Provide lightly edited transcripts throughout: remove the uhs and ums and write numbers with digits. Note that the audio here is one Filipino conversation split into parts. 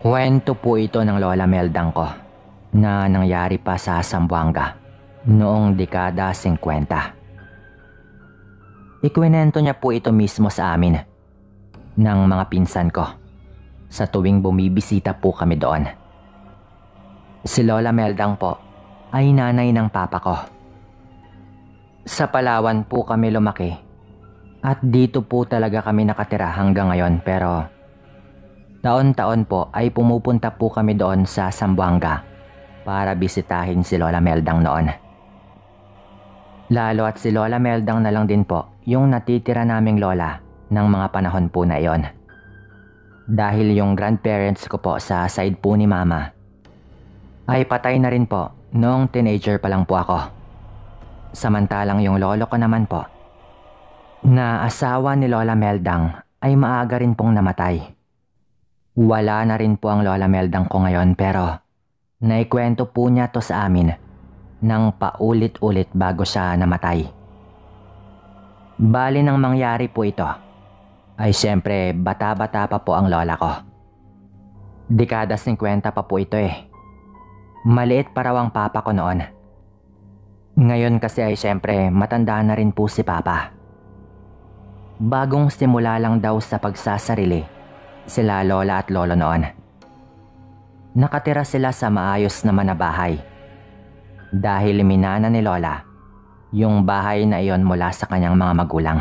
Kwento po ito ng Lola Meldang ko na nangyari pa sa Zamboanga noong dekada 50. Ikwinento niya po ito mismo sa amin ng mga pinsan ko sa tuwing bumibisita po kami doon. Si Lola Meldang po ay nanay ng papa ko. Sa Palawan po kami lumaki at dito po talaga kami nakatira hanggang ngayon, pero taon-taon po ay pumupunta po kami doon sa Zamboanga para bisitahin si Lola Meldang noon. Lalo at si Lola Meldang na lang din po yung natitira naming lola ng mga panahon po na iyon. Dahil yung grandparents ko po sa side po ni mama ay patay na rin po noong teenager pa lang po ako. Samantalang yung lolo ko naman po na asawa ni Lola Meldang ay maaga rin pong namatay. Wala na rin po ang Lola Meldang ko ngayon, pero naikwento po niya to sa amin nang paulit-ulit bago siya namatay. Bali nang mangyari po ito ay siyempre bata-bata pa po ang lola ko. Dekada 50 pa po ito eh. Maliit pa raw ang papa ko noon. Ngayon kasi ay siyempre matanda na rin po si papa. Bagong simula lang daw sa pagsasarili sila lola at lolo noon. Nakatira sila sa maayos naman na bahay dahil minana ni lola yung bahay na iyon mula sa kanyang mga magulang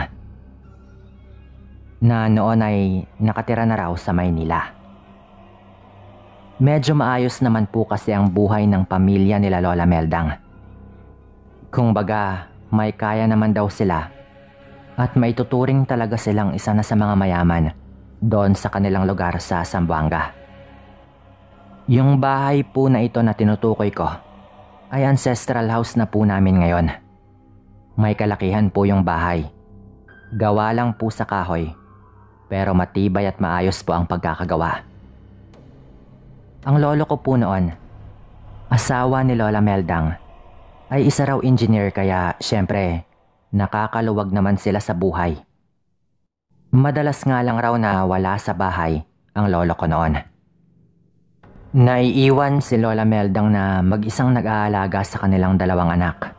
na noon ay nakatira na raw sa Maynila. Medyo maayos naman po kasi ang buhay ng pamilya nila Lola Meldang. Kung baga may kaya naman daw sila at maituturing talaga silang isa na sa mga mayaman doon sa kanilang lugar sa Zamboanga. Yung bahay po na ito na tinutukoy ko ay ancestral house na po namin ngayon. May kalakihan po yung bahay. Gawa lang po sa kahoy, pero matibay at maayos po ang pagkakagawa. Ang lolo ko po noon, asawa ni Lola Meldang, ay isa raw engineer, kaya syempre nakakaluwag naman sila sa buhay. Madalas nga lang raw na wala sa bahay ang lolo ko noon. Naiiwan si Lola Meldang na mag-isang nag-aalaga sa kanilang dalawang anak.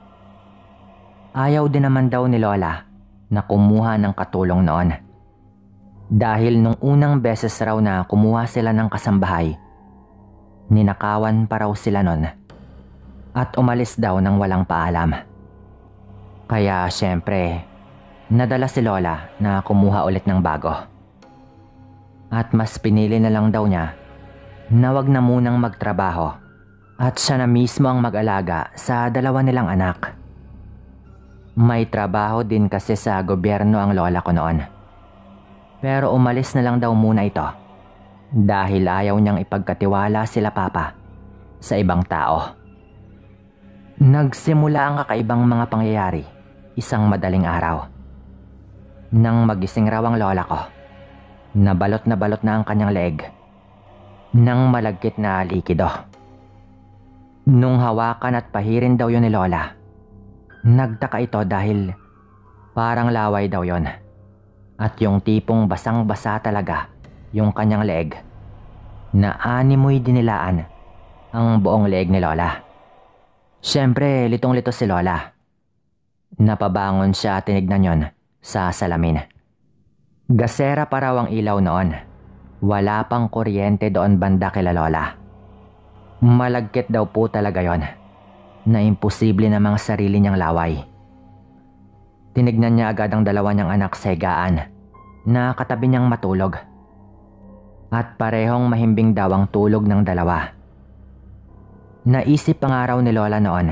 Ayaw din naman daw ni Lola na kumuha ng katulong noon. Dahil nung unang beses raw na kumuha sila ng kasambahay, ninakawan pa raw sila noon at umalis daw ng walang paalam. Kaya syempre, nadala si Lola na kumuha ulit ng bago. At mas pinili na lang daw niya na wag na munang magtrabaho at siya na mismo ang mag-alaga sa dalawa nilang anak. May trabaho din kasi sa gobyerno ang lola ko noon. Pero umalis na lang daw muna ito dahil ayaw niyang ipagkatiwala sila papa sa ibang tao. Nagsimula ang kakaibang mga pangyayari isang madaling araw. Nang magising raw ang lola ko, nabalot na ang kanyang leeg ng malagkit na likido. Nung hawakan at pahirin daw yun ni lola, nagtaka ito dahil parang laway daw yon. At yung tipong basang-basa talaga yung kanyang leeg na animoy dinilaan ang buong leeg ni Lola. Siyempre, litong-lito si Lola. Napabangon siya at tinignan yon sa salamin. Gasera pa raw ang ilaw noon. Wala pang kuryente doon banda kila Lola. Malagkit daw po talaga yon na imposible na mga sarili niyang laway. Tinignan niya agad ang dalawa niyang anak sa higaan na katabi niyang matulog. At parehong mahimbing daw ang tulog ng dalawa. Naisip ang araw ni Lola noon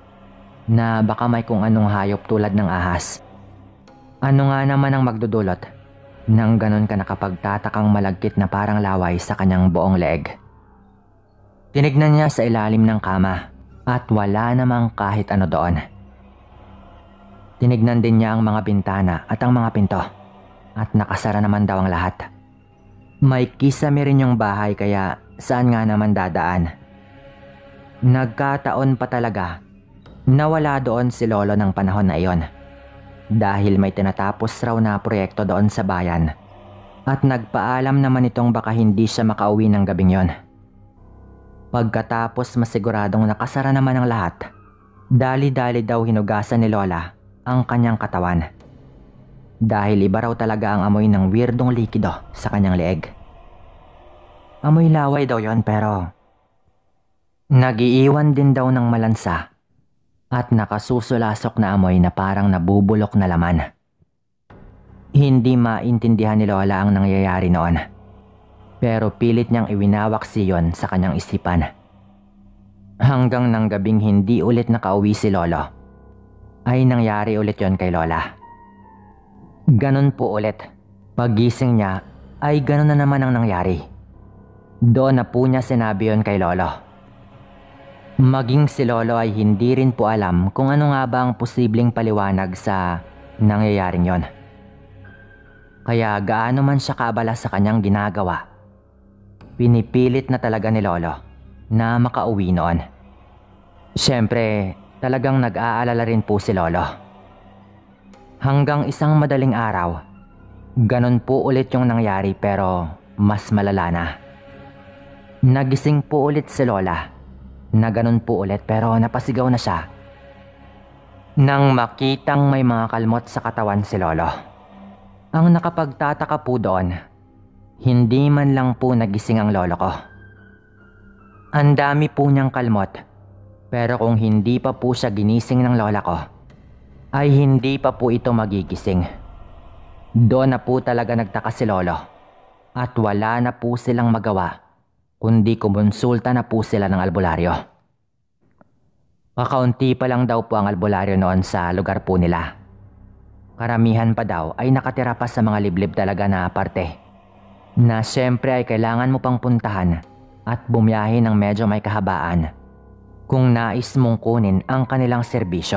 na baka may kung anong hayop tulad ng ahas. Ano nga naman ang magdudulot nang ganon ka nakapagtatakang malagkit na parang laway sa kanyang buong leeg. Tinignan niya sa ilalim ng kama at wala namang kahit ano doon. Tinignan din niya ang mga bintana at ang mga pinto at nakasara naman daw ang lahat. May kisame rin yung bahay, kaya saan nga naman dadaan. Nagkataon pa talaga na wala doon si lolo ng panahon na iyon dahil may tinatapos raw na proyekto doon sa bayan At nagpaalam naman itong baka hindi siya makauwi ng gabing yon. Pagkatapos masiguradong nakasara naman ang lahat, dali-dali daw hinugasan ni Lola ang kanyang katawan. Dahil iba raw talaga ang amoy ng weirdong likido sa kanyang leeg. Amoy laway daw yon pero nagiiwan din daw ng malansa at nakasusulasok na amoy na parang nabubulok na laman. Hindi maintindihan ni Lola ang nangyayari noon. Pero pilit niyang iwinawaksi yon sa kanyang isipan. Hanggang nang gabing hindi ulit nakauwi si Lolo, ay nangyari ulit yon kay Lola. Ganon po ulit. Paggising niya ay ganon na naman ang nangyari. Doon na po niya sinabi yon kay Lolo. Maging si Lolo ay hindi rin po alam kung ano nga ba ang posibleng paliwanag sa nangyayaring yon. Kaya gaano man siya kaabala sa kanyang ginagawa, pinipilit na talaga ni Lolo na makauwi noon. Siyempre, talagang nag-aalala rin po si Lolo. Hanggang isang madaling araw, ganon po ulit yung nangyari pero mas malala na. Nagising po ulit si Lola na ganon po ulit pero napasigaw na siya nang makitang may mga kalmot sa katawan si Lolo. Ang nakapagtataka po doon, hindi man lang po nagising ang lolo ko. Ang dami po niyang kalmot, pero kung hindi pa po siya ginising ng lola ko, ay hindi pa po ito magigising. Doon na po talaga nagtaka si Lolo at wala na po silang magawa kundi kumonsulta na po sila ng albularyo. Kakaunti pa lang daw po ang albularyo noon sa lugar po nila. Karamihan pa daw ay nakatira pa sa mga liblib talaga na parte, na syempre ay kailangan mo pang puntahan at bumiyahe ng medyo may kahabaan kung nais mong kunin ang kanilang serbisyo.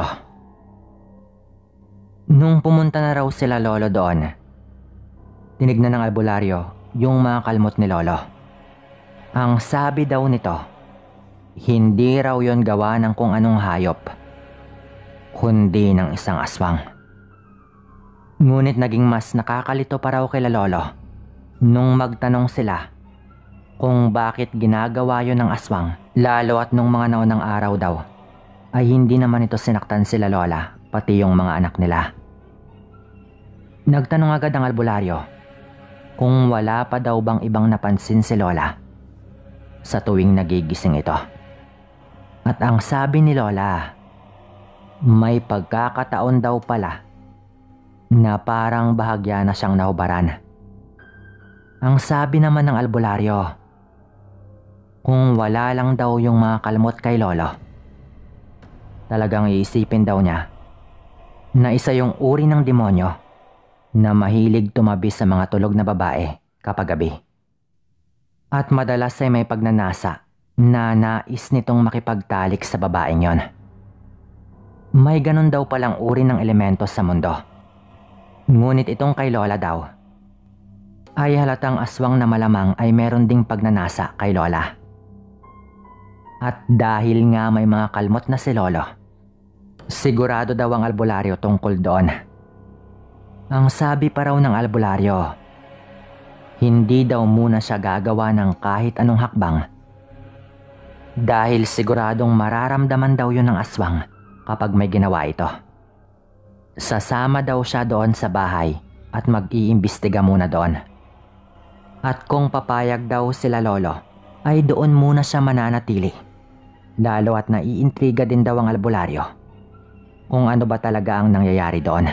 Nung pumunta na raw sila Lolo doon, tinignan ng albularyo yung mga kalmot ni Lolo. Ang sabi daw nito, hindi raw yon gawa ng kung anong hayop, kundi ng isang aswang. Ngunit naging mas nakakalito pa raw kila Lolo nung magtanong sila kung bakit ginagawa yon ng aswang, lalo at nung mga naunang araw daw ay hindi naman ito sinaktan sila Lola pati yung mga anak nila. Nagtanong agad ang albularyo kung wala pa daw bang ibang napansin si Lola sa tuwing nagigising ito. At ang sabi ni Lola, may pagkakataon daw pala na parang bahagya na siyang nahubaran. Ang sabi naman ng albularyo, kung wala lang daw yung mga kalmot kay Lolo, talagang iisipin daw niya na isa yung uri ng demonyo na mahilig tumabi sa mga tulog na babae kapag gabi. At madalas ay may pagnanasa na nais nitong makipagtalik sa babaeng yon. May ganun daw palang uri ng elemento sa mundo. Ngunit itong kay Lola daw ay halatang aswang na malamang ay meron ding pagnanasa kay Lola. At dahil nga may mga kalmot na si Lolo, sigurado daw ang albularyo tungkol doon. Ang sabi pa raw ng albularyo, hindi daw muna siya gagawa ng kahit anong hakbang dahil siguradong mararamdaman daw yun ng aswang kapag may ginawa ito. Sasama daw siya doon sa bahay at mag-iimbestiga muna doon. At kung papayag daw sila Lolo, ay doon muna siya mananatili. Lalo at naiintriga din daw ang albularyo kung ano ba talaga ang nangyayari doon.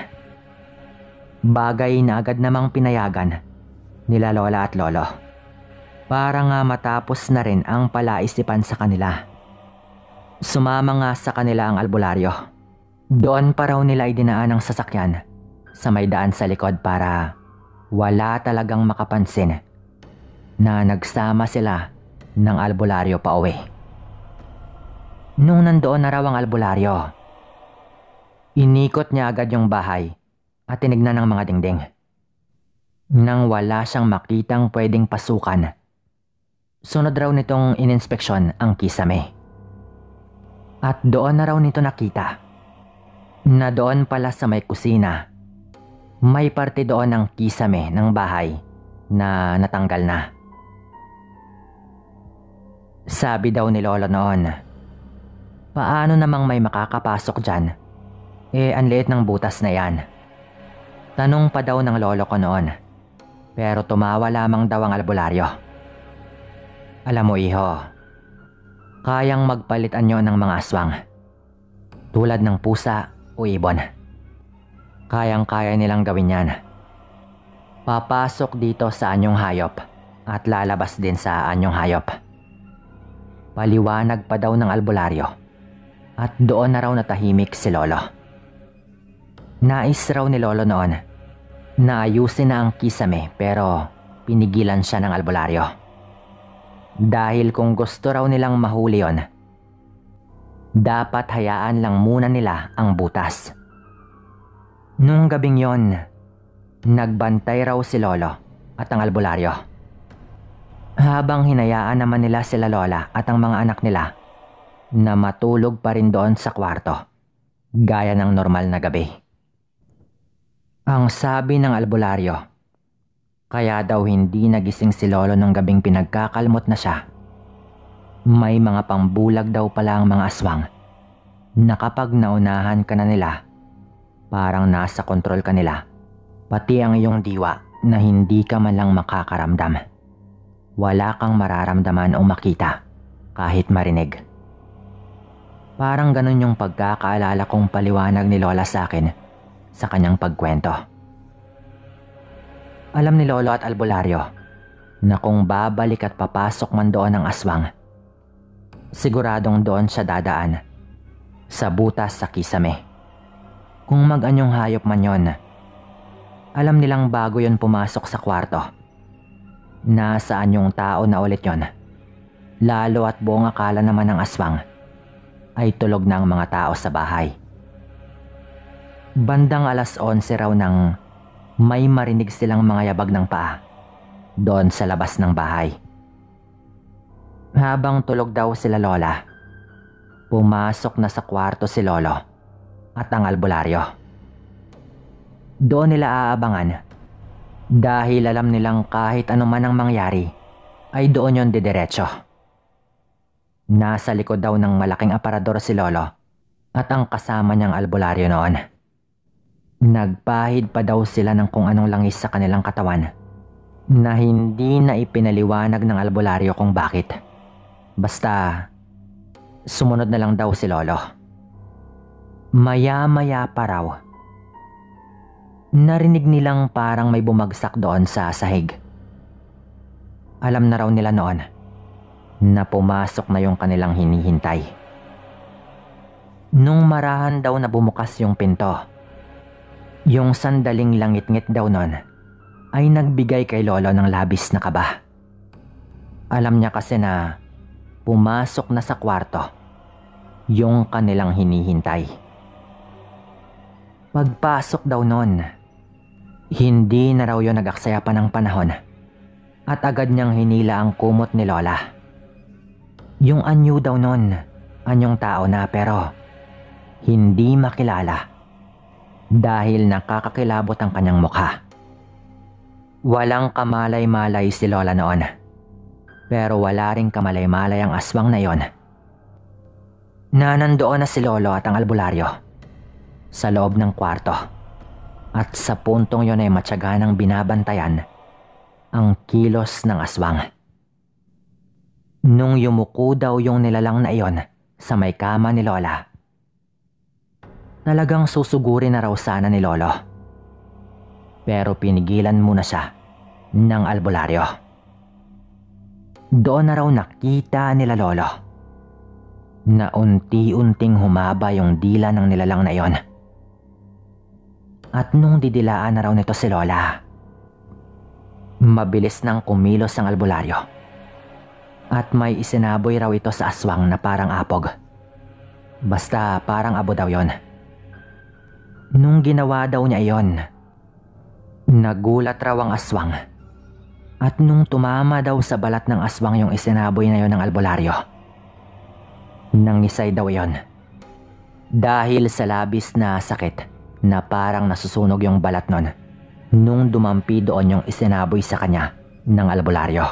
Bagay na agad namang pinayagan nila Lola at Lolo. Para nga matapos na rin ang palaisipan sa kanila. Sumama nga sa kanila ang albularyo. Doon pa raw nila idinaan ang sasakyan sa may daan sa likod para wala talagang makapansin na nagsama sila ng albularyo pa uwi. Nung nandoon na raw ang albularyo, inikot niya agad yung bahay at tinignan ng mga dingding. Nang wala siyang makitang pwedeng pasukan, sunod raw nitong ininspeksyon ang kisame. At doon na raw nito nakita na doon pala sa may kusina, may parte doon ng kisame ng bahay na natanggal na. Sabi daw ni Lolo noon, paano namang may makakapasok dyan? Ang liit ng butas na yan. Tanong pa daw ng lolo ko noon, pero tumawa lamang daw ang albularyo. Alam mo iho, kayang magpalit anyo ng mga aswang. Tulad ng pusa o ibon. Kayang-kaya nilang gawin yan. Papasok dito sa anyong hayop at lalabas din sa anyong hayop. Paliwanag pa daw ng albularyo at doon na raw natahimik si Lolo. Nais raw ni Lolo noon na ayusin na ang kisame pero pinigilan siya ng albularyo. Dahil kung gusto raw nilang mahuli yon, dapat hayaan lang muna nila ang butas. Nung gabing yon, nagbantay raw si Lolo at ang albularyo. Habang hinayaan naman nila sila Lola at ang mga anak nila na matulog pa rin doon sa kwarto, gaya ng normal na gabi. Ang sabi ng albularyo, kaya daw hindi nagising si Lolo ng gabing pinagkakalmot na siya. May mga pambulag daw pala ang mga aswang na kapag naunahan ka na nila, parang nasa kontrol ka nila, pati ang iyong diwa na hindi ka man lang makakaramdam. Wala kang mararamdaman o makita kahit marinig. Parang ganun yung pagkakaalala kong paliwanag ni Lola sa akin sa kanyang pagkwento. Alam ni Lolo at albularyo na kung babalik at papasok man doon ang aswang, siguradong doon siya dadaan sa butas sa kisame. Kung mag-anyong hayop man yon, alam nilang bago yon pumasok sa kwarto, nasaan yung tao na ulit yon. Lalo at buong akala naman ng aswang ay tulog na ang mga tao sa bahay. Bandang 11:11 raw nang may marinig silang mga yabag ng paa doon sa labas ng bahay. Habang tulog daw sila Lola, pumasok na sa kwarto si Lolo at ang albularyo. Doon nila aabangan dahil alam nilang kahit ano man ang mangyari ay doon yon didiretso. Nasa likod daw ng malaking aparador si Lolo at ang kasama niyang albularyo noon. Nagpahid pa daw sila ng kung anong langis sa kanilang katawan na hindi na ipinaliwanag ng albularyo kung bakit. Basta sumunod na lang daw si Lolo. Maya-maya pa raw, narinig nilang parang may bumagsak doon sa sahig. Alam na raw nila noon na pumasok na yung kanilang hinihintay. Nung marahan daw na bumukas yung pinto, yung sandaling langit-ngit daw nun ay nagbigay kay Lolo ng labis na kaba. Alam niya kasi na pumasok na sa kwarto yung kanilang hinihintay. Pagpasok daw nun, hindi na raw yun nag-aksaya pa ng panahon at agad niyang hinila ang kumot ni Lola. Yung anyo daw nun, anyong tao na pero hindi makilala dahil nakakakilabot ang kanyang mukha. Walang kamalay-malay si Lola noon, pero wala ring kamalay-malay ang aswang na yon. Nandoon na si Lolo at ang albularyo sa loob ng kwarto at sa puntong yon ay matyaganang binabantayan ang kilos ng aswang. Nung yumuko daw yung nilalang na iyon sa may kama ni Lola, talagang susugurin na raw sana ni Lolo. Pero pinigilan muna siya ng albularyo. Doon na raw nakita nila Lolo na unti-unting humaba yung dila ng nilalang na iyon. At nung didilaan na raw nito si Lola, mabilis nang kumilos ang albularyo. At may isinaboy raw ito sa aswang na parang apog. Basta parang abo daw yon. Nung ginawa daw niya iyon, nagulat raw ang aswang. At nung tumama daw sa balat ng aswang yung isinaboy na yon ng albularyo, nangisay daw yon. Dahil sa labis na sakit na parang nasusunog yung balat nun nung dumampi doon yung isinaboy sa kanya ng albularyo.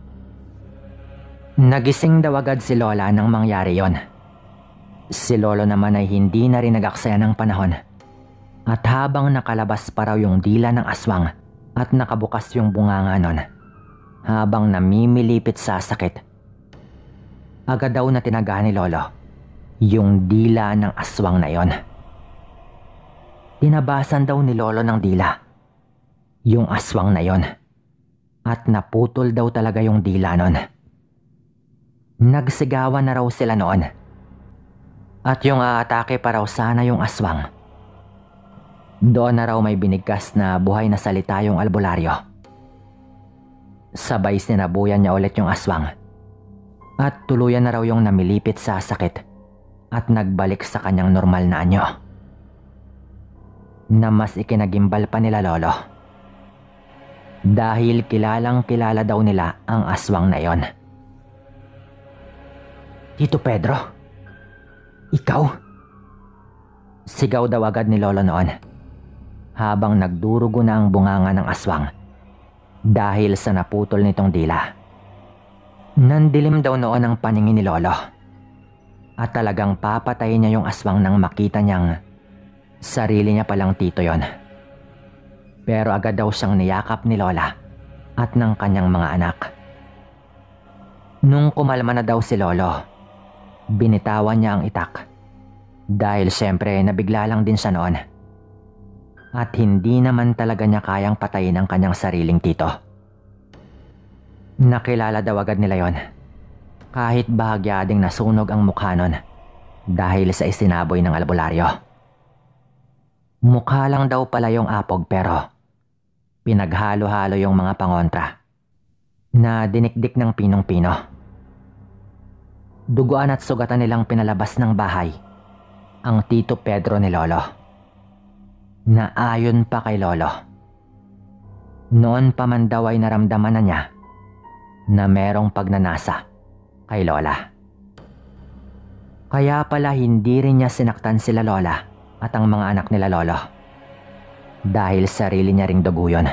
Nagising daw agad si Lola nang mangyari yon. Si Lolo naman ay hindi na rin nag-aksaya ng panahon. At habang nakalabas pa raw yung dila ng aswang at nakabukas yung bunganga nun, habang namimilipit sa sakit, agad daw na tinagahan ni Lolo yung dila ng aswang na yon. Tinabasan daw ni Lolo ng dila yung aswang na yon at naputol daw talaga yung dila nun. Nagsigawan na raw sila noon at yung aatake pa raw sana yung aswang. Doon na raw may binigkas na buhay na salita yung albularyo. Sabay sinabuyan niya ulit yung aswang at tuluyan na raw yung namilipit sa sakit at nagbalik sa kanyang normal na anyo, na mas ikinagimbal pa nila Lolo dahil kilalang kilala daw nila ang aswang na yon. "Tito Pedro, ikaw?" Sigaw daw agad ni Lolo noon habang nagdurugo na ang bunganga ng aswang dahil sa naputol nitong dila. Nandilim daw noon ang paningin ni Lolo at talagang papatayin niya yung aswang nang makita niyang sarili niya palang tito yon. Pero agad daw siyang niyakap ni Lola at ng kanyang mga anak. Nung kumalma na daw si Lolo, binitawan niya ang itak dahil syempre nabigla lang din siya noon. At hindi naman talaga niya kayang patayin ang kanyang sariling tito. Nakilala daw agad nila yon kahit bahagya ding nasunog ang mukha nun dahil sa isinaboy ng albularyo. Mukha lang daw pala yung apog pero pinaghalo-halo yung mga pangontra na dinikdik ng pinong-pino. Duguan at sugatan nilang pinalabas ng bahay ang Tito Pedro ni Lolo, na ayon pa kay Lolo, noon pa man daw ay naramdaman na niya na merong pagnanasa kay Lola. Kaya pala hindi rin niya sinaktan sila Lola at ang mga anak nila Lolo dahil sarili niya ring dugo yun.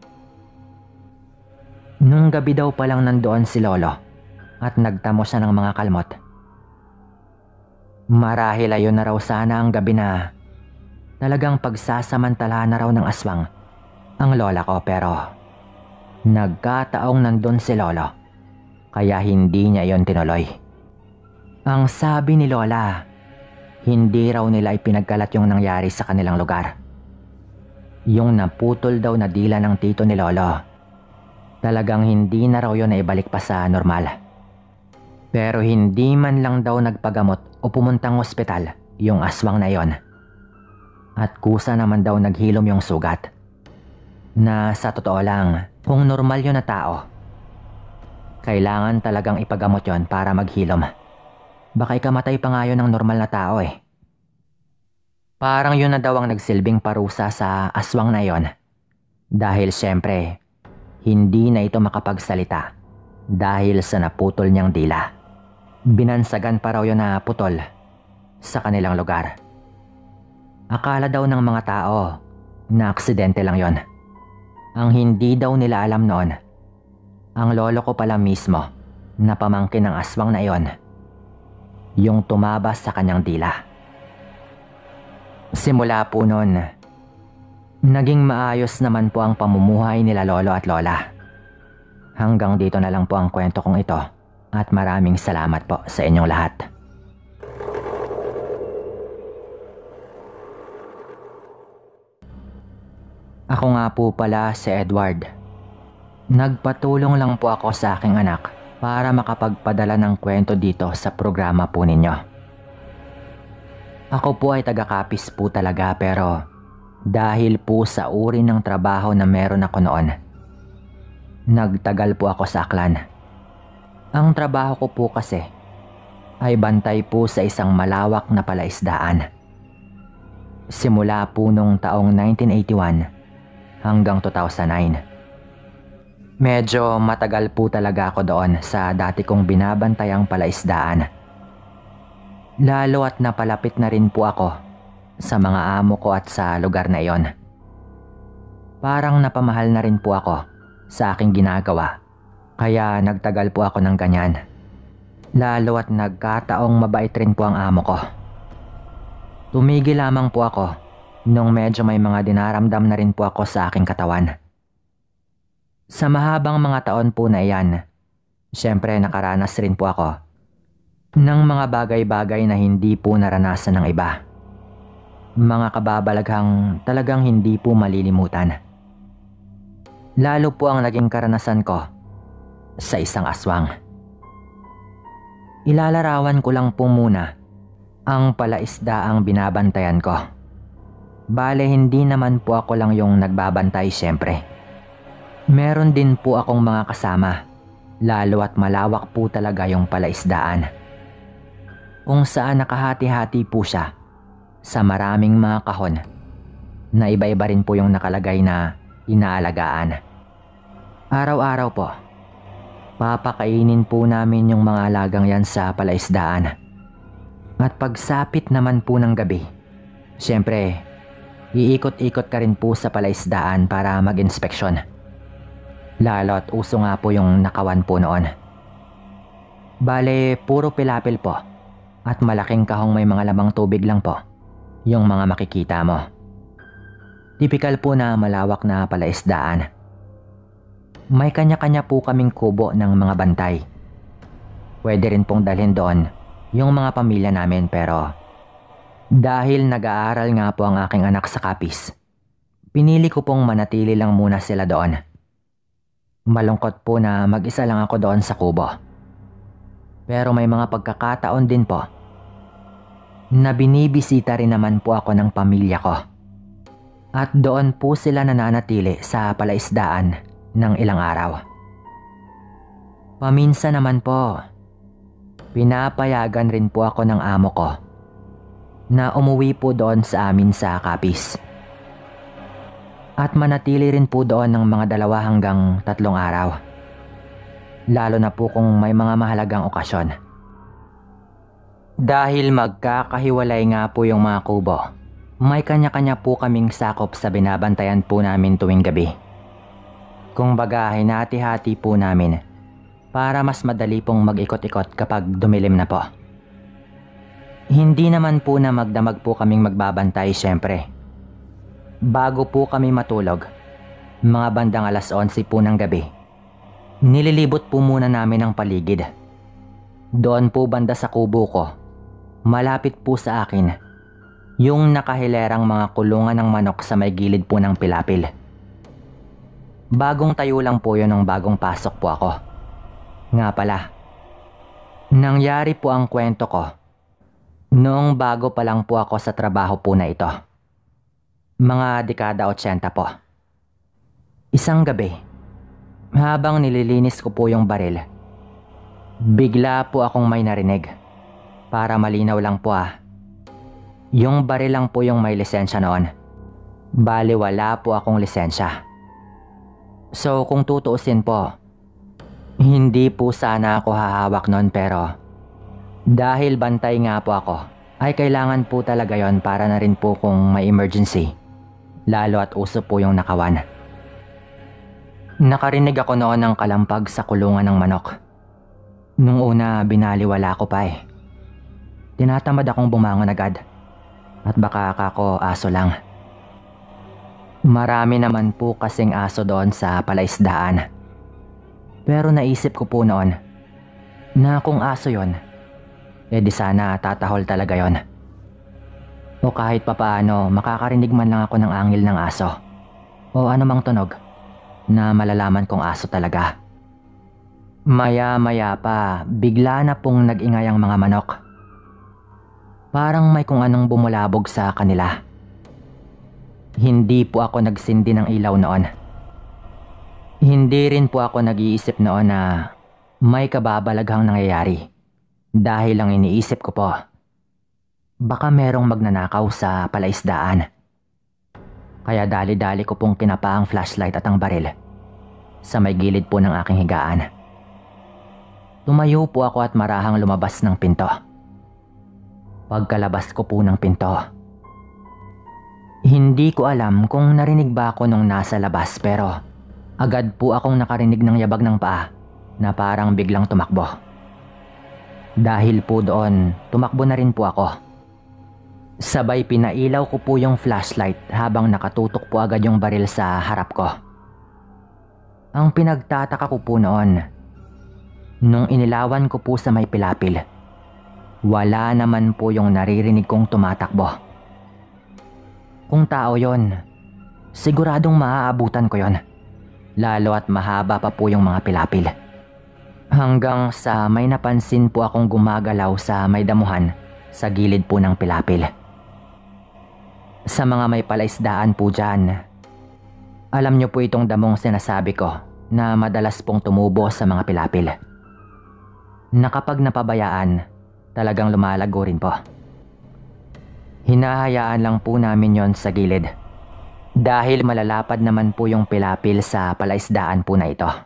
Nung gabi daw palang nandoon si Lolo at nagtamo siya ng mga kalmot. Marahil ayon na raw sana ang gabi na talagang pagsasamantalahan na raw ng aswang ang lola ko, pero nagkataong nandun si Lolo kaya hindi niya yon tinuloy. Ang sabi ni Lola, hindi raw nila ipinagkalat yung nangyari sa kanilang lugar. Yung naputol daw na dila ng tito ni Lolo, talagang hindi na raw yun na ibalik pa sa normal. Pero hindi man lang daw nagpagamot o pumuntang ospital yung aswang na yon. At kusa naman daw naghilom yung sugat. Na sa totoo lang, kung normal yun na tao, kailangan talagang ipagamot yon para maghilom. Baka ikamatay pa nga yun ng normal na tao eh. Parang yun na daw ang nagsilbing parusa sa aswang na yon. Dahil syempre, hindi na ito makapagsalita dahil sa naputol niyang dila. Binansagan pa raw yun na putol sa kanilang lugar. Akala daw ng mga tao na aksidente lang yon. Ang hindi daw nila alam noon, ang lolo ko pala mismo na pamangkin ng aswang na yon, yung tumabas sa kanyang dila. Simula po noon, naging maayos naman po ang pamumuhay nila Lolo at Lola. Hanggang dito na lang po ang kwento kong ito at maraming salamat po sa inyong lahat. Ako nga po pala si Edward. Nagpatulong lang po ako sa aking anak para makapagpadala ng kwento dito sa programa po ninyo. Ako po ay taga-Capiz po talaga, pero dahil po sa uri ng trabaho na meron ako noon, nagtagal po ako sa Aklan. Ang trabaho ko po kasi ay bantay po sa isang malawak na palaisdaan. Simula po nung taong 1981 hanggang 2009. Medyo matagal po talaga ako doon sa dati kong binabantayang palaisdaan. Lalo at napalapit na rin po ako sa mga amo ko at sa lugar na iyon. Parang napamahal na rin po ako sa aking ginagawa. Kaya nagtagal po ako ng ganyan. Lalo at nagkataong mabait rin po ang amo ko. Tumigil lamang po ako nung medyo may mga dinaramdam na rin po ako sa aking katawan. Sa mahabang mga taon po na iyan, syempre nakaranas rin po ako ng mga bagay-bagay na hindi po naranasan ng iba. Mga kababalaghang talagang hindi po malilimutan. Lalo po ang naging karanasan ko sa isang aswang. Ilalarawan ko lang po muna ang palaisdaang binabantayan ko. Bale, hindi naman po ako lang yung nagbabantay syempre. Meron din po akong mga kasama, lalo at malawak po talaga yung palaisdaan. Kung saan nakahati-hati po siya sa maraming mga kahon na iba-iba rin po yung nakalagay na inaalagaan. Araw-araw po, papakainin po namin yung mga alagang yan sa palaisdaan. At pagsapit naman po ng gabi, syempre, iikot-ikot ka rin po sa palaisdaan para mag-inspeksyon. Lalo at uso nga po yung nakawan po noon. Bale, puro pilapil po at malaking kahong may mga lamang tubig lang po yung mga makikita mo. Tipikal po na malawak na palaisdaan. May kanya-kanya po kaming kubo ng mga bantay. Pwede rin pong dalhin doon yung mga pamilya namin, pero dahil nag-aaral nga po ang aking anak sa Capiz, pinili ko pong manatili lang muna sila doon. Malungkot po na mag-isa lang ako doon sa kubo. Pero may mga pagkakataon din po na binibisita rin naman po ako ng pamilya ko. At doon po sila nananatili sa palaisdaan ng ilang araw. Paminsan naman po, pinapayagan rin po ako ng amo ko na umuwi po doon sa amin sa Capiz. At manatili rin po doon ng mga 2 hanggang 3 araw. Lalo na po kung may mga mahalagang okasyon. Dahil magkakahiwalay nga po yung mga kubo, may kanya-kanya po kaming sakop sa binabantayan po namin tuwing gabi. Kung baga, hinati-hati po namin para mas madali pong mag-ikot-ikot kapag dumilim na po. Hindi naman po na magdamag po kaming magbabantay syempre. Bago po kami matulog, mga bandang 11:00 po ng gabi, nililibot po muna namin ang paligid. Doon po banda sa kubo ko, malapit po sa akin, yung nakahilerang mga kulungan ng manok sa may gilid po ng pilapil. Bagong tayo lang po yun nung bagong pasok po ako. Nga pala, nangyari po ang kwento ko noong bago pa lang po ako sa trabaho po na ito. Mga dekada 80 po. Isang gabi, habang nililinis ko po yung baril, bigla po akong may narinig. Para malinaw lang po yung baril lang po yung may lisensya noon. Bali, wala po akong lisensya. So kung tutuusin po, hindi po sana ako hahawak noon, pero dahil bantay nga po ako, ay kailangan po talaga yon para na rin po kung may emergency. Lalo at uso po yung nakawan. Nakarinig ako noon ng kalampag sa kulungan ng manok. Nung una, binaliwala ko pa eh. Tinatamad akong bumangon agad. At baka ako aso lang. Marami naman po kasing aso doon sa palaisdaan. Pero naisip ko po noon na kung aso yon, di sana tatahol talaga yon. O kahit papaano makakarinig man lang ako ng angil ng aso o anumang tunog na malalaman kong aso talaga. Maya-maya pa, bigla na pong nag-ingay ang mga manok. Parang may kung anong bumulabog sa kanila. Hindi po ako nagsindi ng ilaw noon. Hindi rin po ako nag-iisip noon na may kababalaghang nangyayari. Dahil ang iniisip ko po, baka merong magnanakaw sa palaisdaan. Kaya dali-dali ko pong kinapa ang flashlight at ang baril sa may gilid po ng aking higaan. Tumayo po ako at marahang lumabas ng pinto. Pagkalabas ko po ng pinto, hindi ko alam kung narinig ba ako nung nasa labas, pero Agad po akong nakarinig ng yabag ng paa na parang biglang tumakbo. Dahil po doon, tumakbo na rin po ako. Sabay pinailaw ko po yung flashlight habang nakatutok po agad yung baril sa harap ko. Ang pinagtataka ko po noon, nung inilawan ko po sa may pilapil, wala naman po yung naririnig kong tumatakbo. Kung tao yon, siguradong maaabutan ko yon, lalo at mahaba pa po yung mga pilapil. Hanggang sa may napansin po akong gumagalaw sa may damuhan sa gilid po ng pilapil. Sa mga may palaisdaan po dyan, alam nyo po itong damong sinasabi ko na madalas pong tumubo sa mga pilapil. Na kapag napabayaan, talagang lumalago rin po. Hinahayaan lang po namin yon sa gilid dahil malalapad naman po yung pilapil sa palaisdaan po na ito.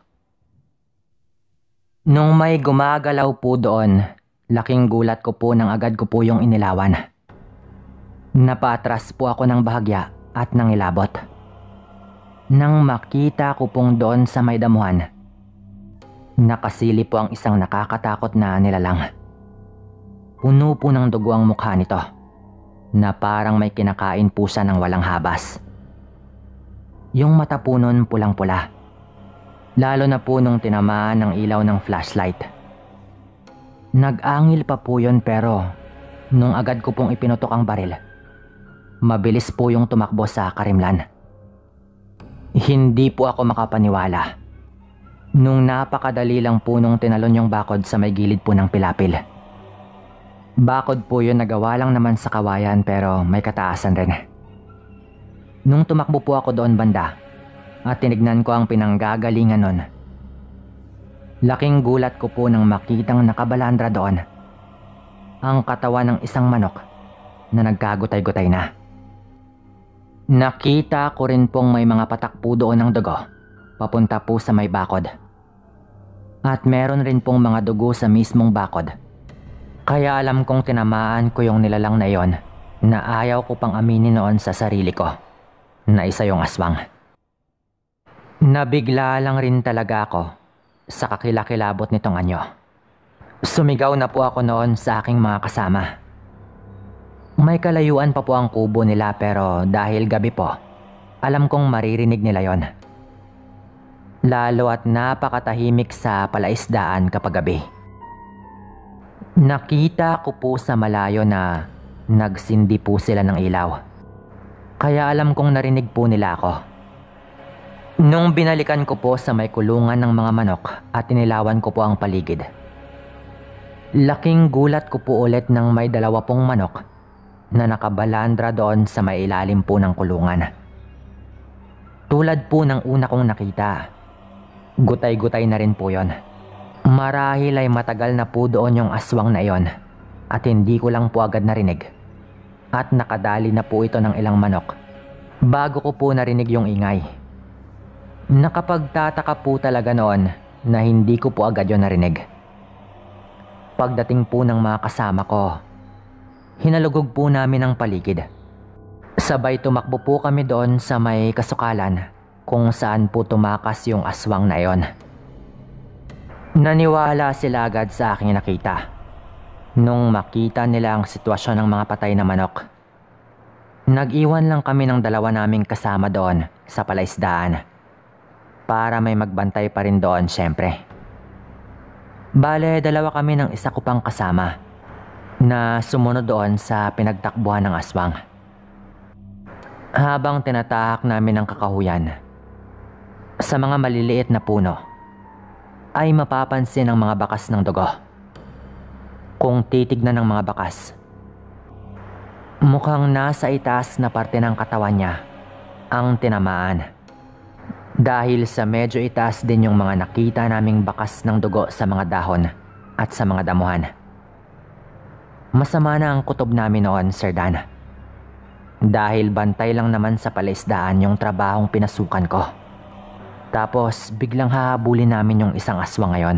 Nung may gumagalaw po doon, laking gulat ko po nang agad ko po yung inilawan. Napatras po ako ng bahagya at nangilabot. Nang makita ko pong doon sa may damuhan, nakasili po ang isang nakakatakot na nilalang. Puno po ng dugo ang mukha nito, na parang may kinakain po siya ng walang habas. Yung mata po nun pulang-pula, lalo na po nung tinamaan ng ilaw ng flashlight. Nag-angil pa po yun pero nung agad ko pong ipinutok ang baril, mabilis po yung tumakbo sa karimlan. Hindi po ako makapaniwala nung napakadali lang po nung tinalon yung bakod sa may gilid po ng pilapil. Bakod po yun, nagawa lang naman sa kawayan pero may kataasan rin. Nung tumakbo po ako doon banda at tinignan ko ang pinanggagalingan nun, laking gulat ko po nang makitang nakabalandra doon ang katawan ng isang manok na nagkagutay-gutay na. Nakita ko rin pong may mga patak po doon ng dugo papunta po sa may bakod. At meron rin pong mga dugo sa mismong bakod. Kaya alam kong tinamaan ko yung nilalang na yon na ayaw ko pang aminin noon sa sarili ko na isa yung aswang. Nabigla lang rin talaga ako sa kakilakilabot nitong anyo. Sumigaw na po ako noon sa aking mga kasama. May kalayuan pa po ang kubo nila pero dahil gabi po, alam kong maririnig nila yon. Lalo at napakatahimik sa palaisdaan kapag gabi. Nakita ko po sa malayo na nagsindi po sila ng ilaw. Kaya alam kong narinig po nila ako. Nung binalikan ko po sa may kulungan ng mga manok at inilawan ko po ang paligid, laking gulat ko po ulit nang may 2 manok na nakabalandra doon sa may ilalim po ng kulungan. Tulad po ng una kong nakita, gutay-gutay na rin po yon. Marahil ay matagal na po doon yung aswang na yon at hindi ko lang po agad narinig. At nakadali na po ito ng ilang manok bago ko po narinig yung ingay. Nakapagtataka po talaga noon na hindi ko po agad yon narinig. Pagdating po ng mga kasama ko, hinalugog po namin ang paligid. Sabay tumakbo po kami doon sa may kasukalan kung saan po tumakas yung aswang na yon. Naniwala sila agad sa aking nakita nung makita nila ang sitwasyon ng mga patay na manok. Nag-iwan lang kami ng 2 naming kasama doon sa palaisdaan para may magbantay pa rin doon syempre. Bale, 2 kami ng isa ko pang kasama na sumunod doon sa pinagtakbuhan ng aswang. Habang tinatahak namin ang kakahuyan sa mga maliliit na puno, ay mapapansin ang mga bakas ng dugo. Kung titignan ng mga bakas, mukhang nasa itaas na parte ng katawan niya ang tinamaan. Dahil sa medyo itaas din yung mga nakita naming bakas ng dugo sa mga dahon at sa mga damuhan. Masama na ang kutob namin noon, Sir Dan. Dahil bantay lang naman sa palaisdaan yung trabahong pinasukan ko. Tapos biglang hahabulin namin yung isang aswang ngayon.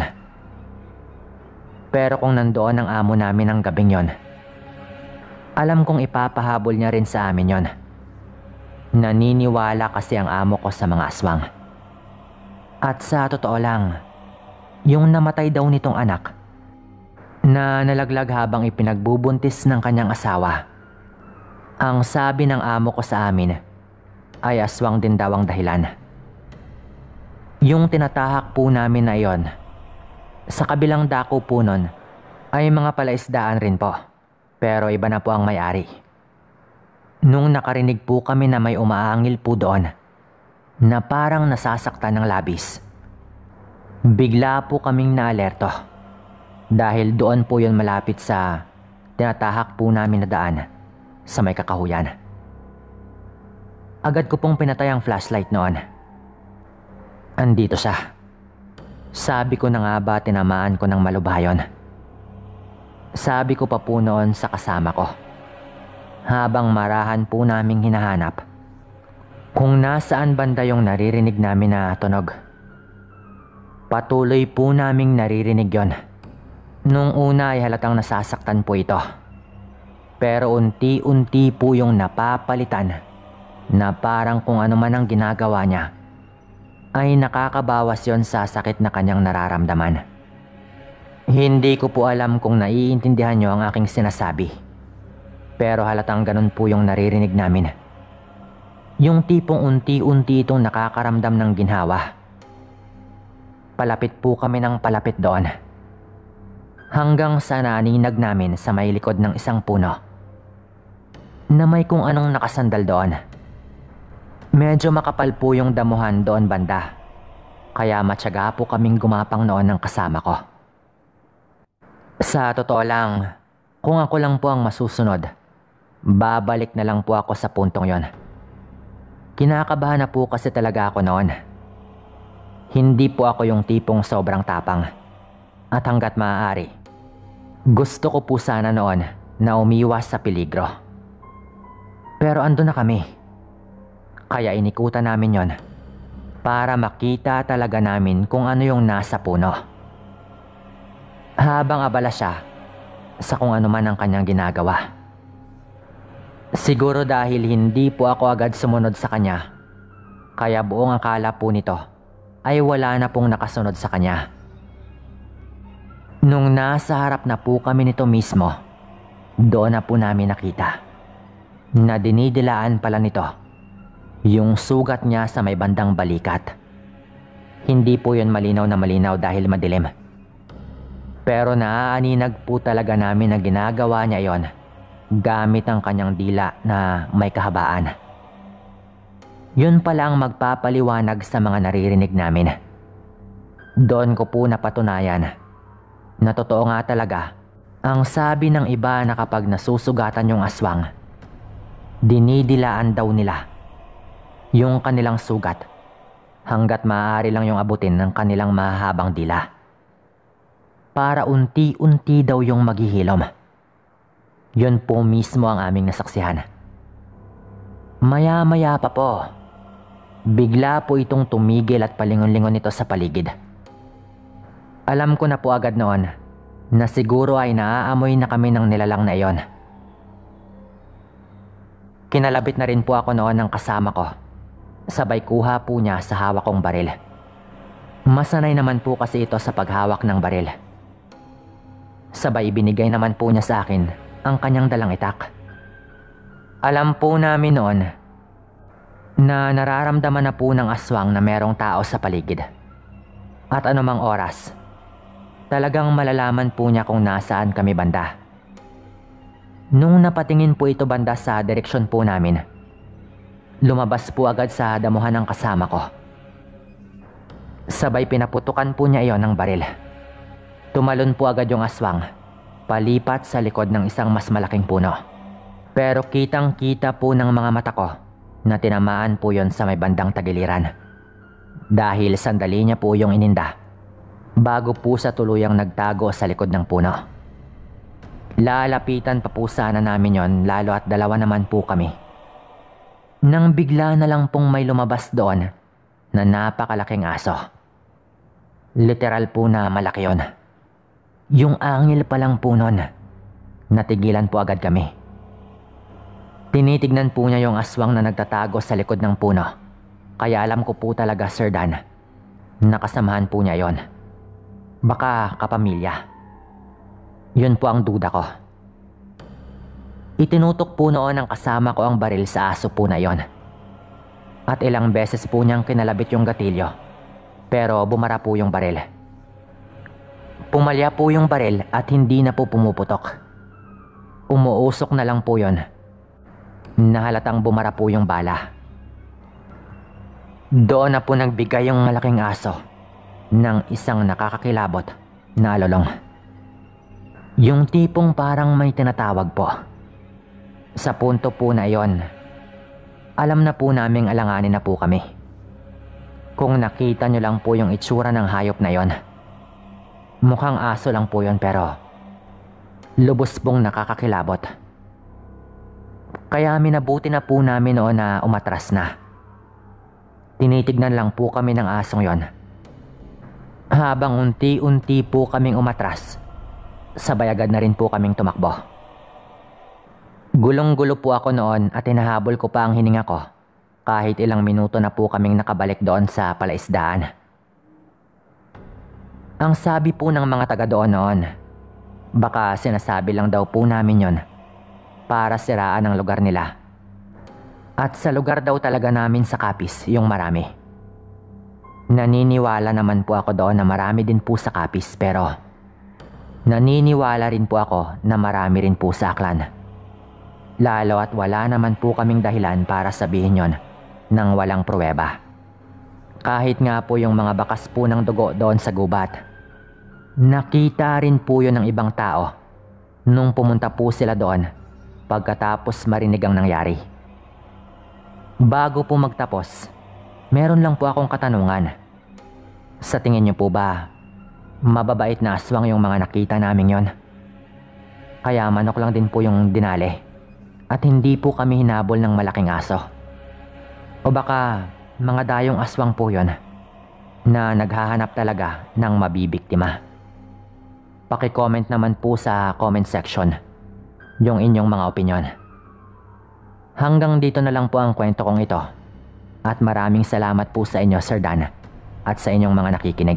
Pero kung nandoon ang amo namin ng gabing yon, alam kong ipapahabol niya rin sa amin yon. Naniniwala kasi ang amo ko sa mga aswang. At sa totoo lang, yung namatay daw nitong anak na nalaglag habang ipinagbubuntis ng kanyang asawa, ang sabi ng amo ko sa amin ay aswang din daw ang dahilan. Yung tinatahak po namin na iyon, sa kabilang dako po nun ay mga palaisdaan rin po, pero iba na po ang may-ari. Nung nakarinig po kami na may umaangil po doon na parang nasasaktan ng labis, bigla po kaming naalerto dahil doon po yun malapit sa tinatahak po namin na daan sa may kakahuyan. Agad ko pong pinatay ang flashlight noon. Andito siya. Sabi ko na nga ba tinamaan ko ng malubayon? Sabi ko pa po noon sa kasama ko, habang marahan po naming hinahanap kung nasaan banda yung naririnig namin na tunog. Patuloy po naming naririnig yon. Nung una ay halatang nasasaktan po ito, pero unti-unti po yung napapalitan na parang kung ano man ang ginagawa niya ay nakakabawas yon sa sakit na kanyang nararamdaman. Hindi ko po alam kung naiintindihan nyo ang aking sinasabi, pero halatang ganun po yung naririnig namin. Yung tipong unti-unti itong nakakaramdam ng ginhawa. Palapit po kami ng palapit doon, hanggang sa naninag namin sa may likod ng isang puno na may kung anong nakasandal doon. Medyo makapal po yung damuhan doon banda, kaya matyaga po kaming gumapang noon ng kasama ko. Sa totoo lang, kung ako lang po ang masusunod, babalik na lang po ako sa puntong yon. Kinakabahan na po kasi talaga ako noon. Hindi po ako yung tipong sobrang tapang, at hanggat maaari, gusto ko po sana noon na umiwas sa peligro. Pero ando na kami, kaya inikutan namin yon para makita talaga namin kung ano yung nasa puno. Habang abala siya sa kung ano man ang kanyang ginagawa. Siguro dahil hindi po ako agad sumunod sa kanya, kaya buong akala po nito ay wala na pong nakasunod sa kanya. Nung nasa harap na po kami nito mismo, doon na po namin nakita na dinidilaan pala nito yung sugat niya sa may bandang balikat. Hindi po yun malinaw na malinaw dahil madilim, pero naaaninag po talaga namin na ginagawa niya yon gamit ang kanyang dila na may kahabaan. Yun pala ang magpapaliwanag sa mga naririnig namin. Doon ko po napatunayan na totoo nga talaga ang sabi ng iba na kapag nasusugatan yung aswang, dinidilaan daw nila yung kanilang sugat hanggat maaari lang yung abutin ng kanilang mahahabang dila, para unti-unti daw yung maghihilom. Yun po mismo ang aming nasaksihan. Maya-maya pa po, bigla po itong tumigil at palingon-lingon ito sa paligid. Alam ko na po agad noon na siguro ay naaamoy na kami ng nilalang na iyon. Kinalabit na rin po ako noon ng kasama ko. Sabay kuha po niya sa hawak kong baril. Masanay naman po kasi ito sa paghawak ng baril. Sabay binigay naman po niya sa akin ang kanyang dalang itak. Alam po namin noon na nararamdaman na po ng aswang na merong tao sa paligid. At anumang oras, talagang malalaman po niya kung nasaan kami banda. Nung napatingin po ito banda sa direksyon po namin, lumabas po agad sa damuhan ng kasama ko. Sabay pinaputukan po niya iyon ng baril. Tumalon po agad yung aswang palipat sa likod ng isang mas malaking puno. Pero kitang-kita po ng mga mata ko na tinamaan po yon sa may bandang tagiliran, dahil sandali niya po yung ininda bago po sa tuluyang nagtago sa likod ng puno. Lalapitan pa po sana namin yon, lalo at dalawa naman po kami, nang bigla na lang pong may lumabas doon na napakalaking aso. Literal po na malaki yon. Yung angil pa lang po nun. Natigilan po agad kami. Tinitignan po niya yung aswang na nagtatago sa likod ng puno. Kaya alam ko po talaga, Sir Dan, Nakasamahan po niya yon. Baka kapamilya. Yun po ang duda ko. Itinutok po noon ng kasama ko ang baril sa aso po na yon. At ilang beses po niyang kinalabit yung gatilyo. Pero bumara po yung baril. Pumalya po yung baril at hindi na po pumuputok. Umuusok na lang po yon. Nahalatang bumara po yung bala. Doon na po nagbigay yung malaking aso ng isang nakakakilabot na alulong. Yung tipong parang may tinatawag po. Sa punto po na yon, alam na po naming alanganin na po kami. Kung nakita nyo lang po yung itsura ng hayop na yon, mukhang aso lang po yon pero lubos pong nakakakilabot. Kaya minabuti na po namin noon na umatras na. Tinitignan lang po kami ng asong yon. Habang unti-unti po kaming umatras, sabay agad na rin po kaming tumakbo. Gulong-gulo po ako noon at hinahabol ko pa ang hininga ko kahit ilang minuto na po kaming nakabalik doon sa palaisdaan. Ang sabi po ng mga taga doon noon, baka sinasabi lang daw po namin yon para siraan ang lugar nila. At sa lugar daw talaga namin sa Capiz yung marami. Naniniwala naman po ako doon na marami din po sa Capiz pero naniniwala rin po ako na marami rin po sa Aklan. Lalo at wala naman po kaming dahilan para sabihin yon nang walang pruweba. Kahit nga po yung mga bakas po ng dugo doon sa gubat. Nakita rin po yun ng ibang tao nung pumunta po sila doon pagkatapos marinig ang nangyari. Bago po magtapos, meron lang po akong katanungan. Sa tingin niyo po ba, mababait na aswang yung mga nakita namin yon? Kaya manok lang din po yung dinali at hindi po kami hinabol ng malaking aso. O baka mga dayong aswang po yon na naghahanap talaga ng mabibiktima. Paki-comment naman po sa comment section yung inyong mga opinyon. Hanggang dito na lang po ang kwento kong ito. At maraming salamat po sa inyo, Sir Dan, at sa inyong mga nakikinig.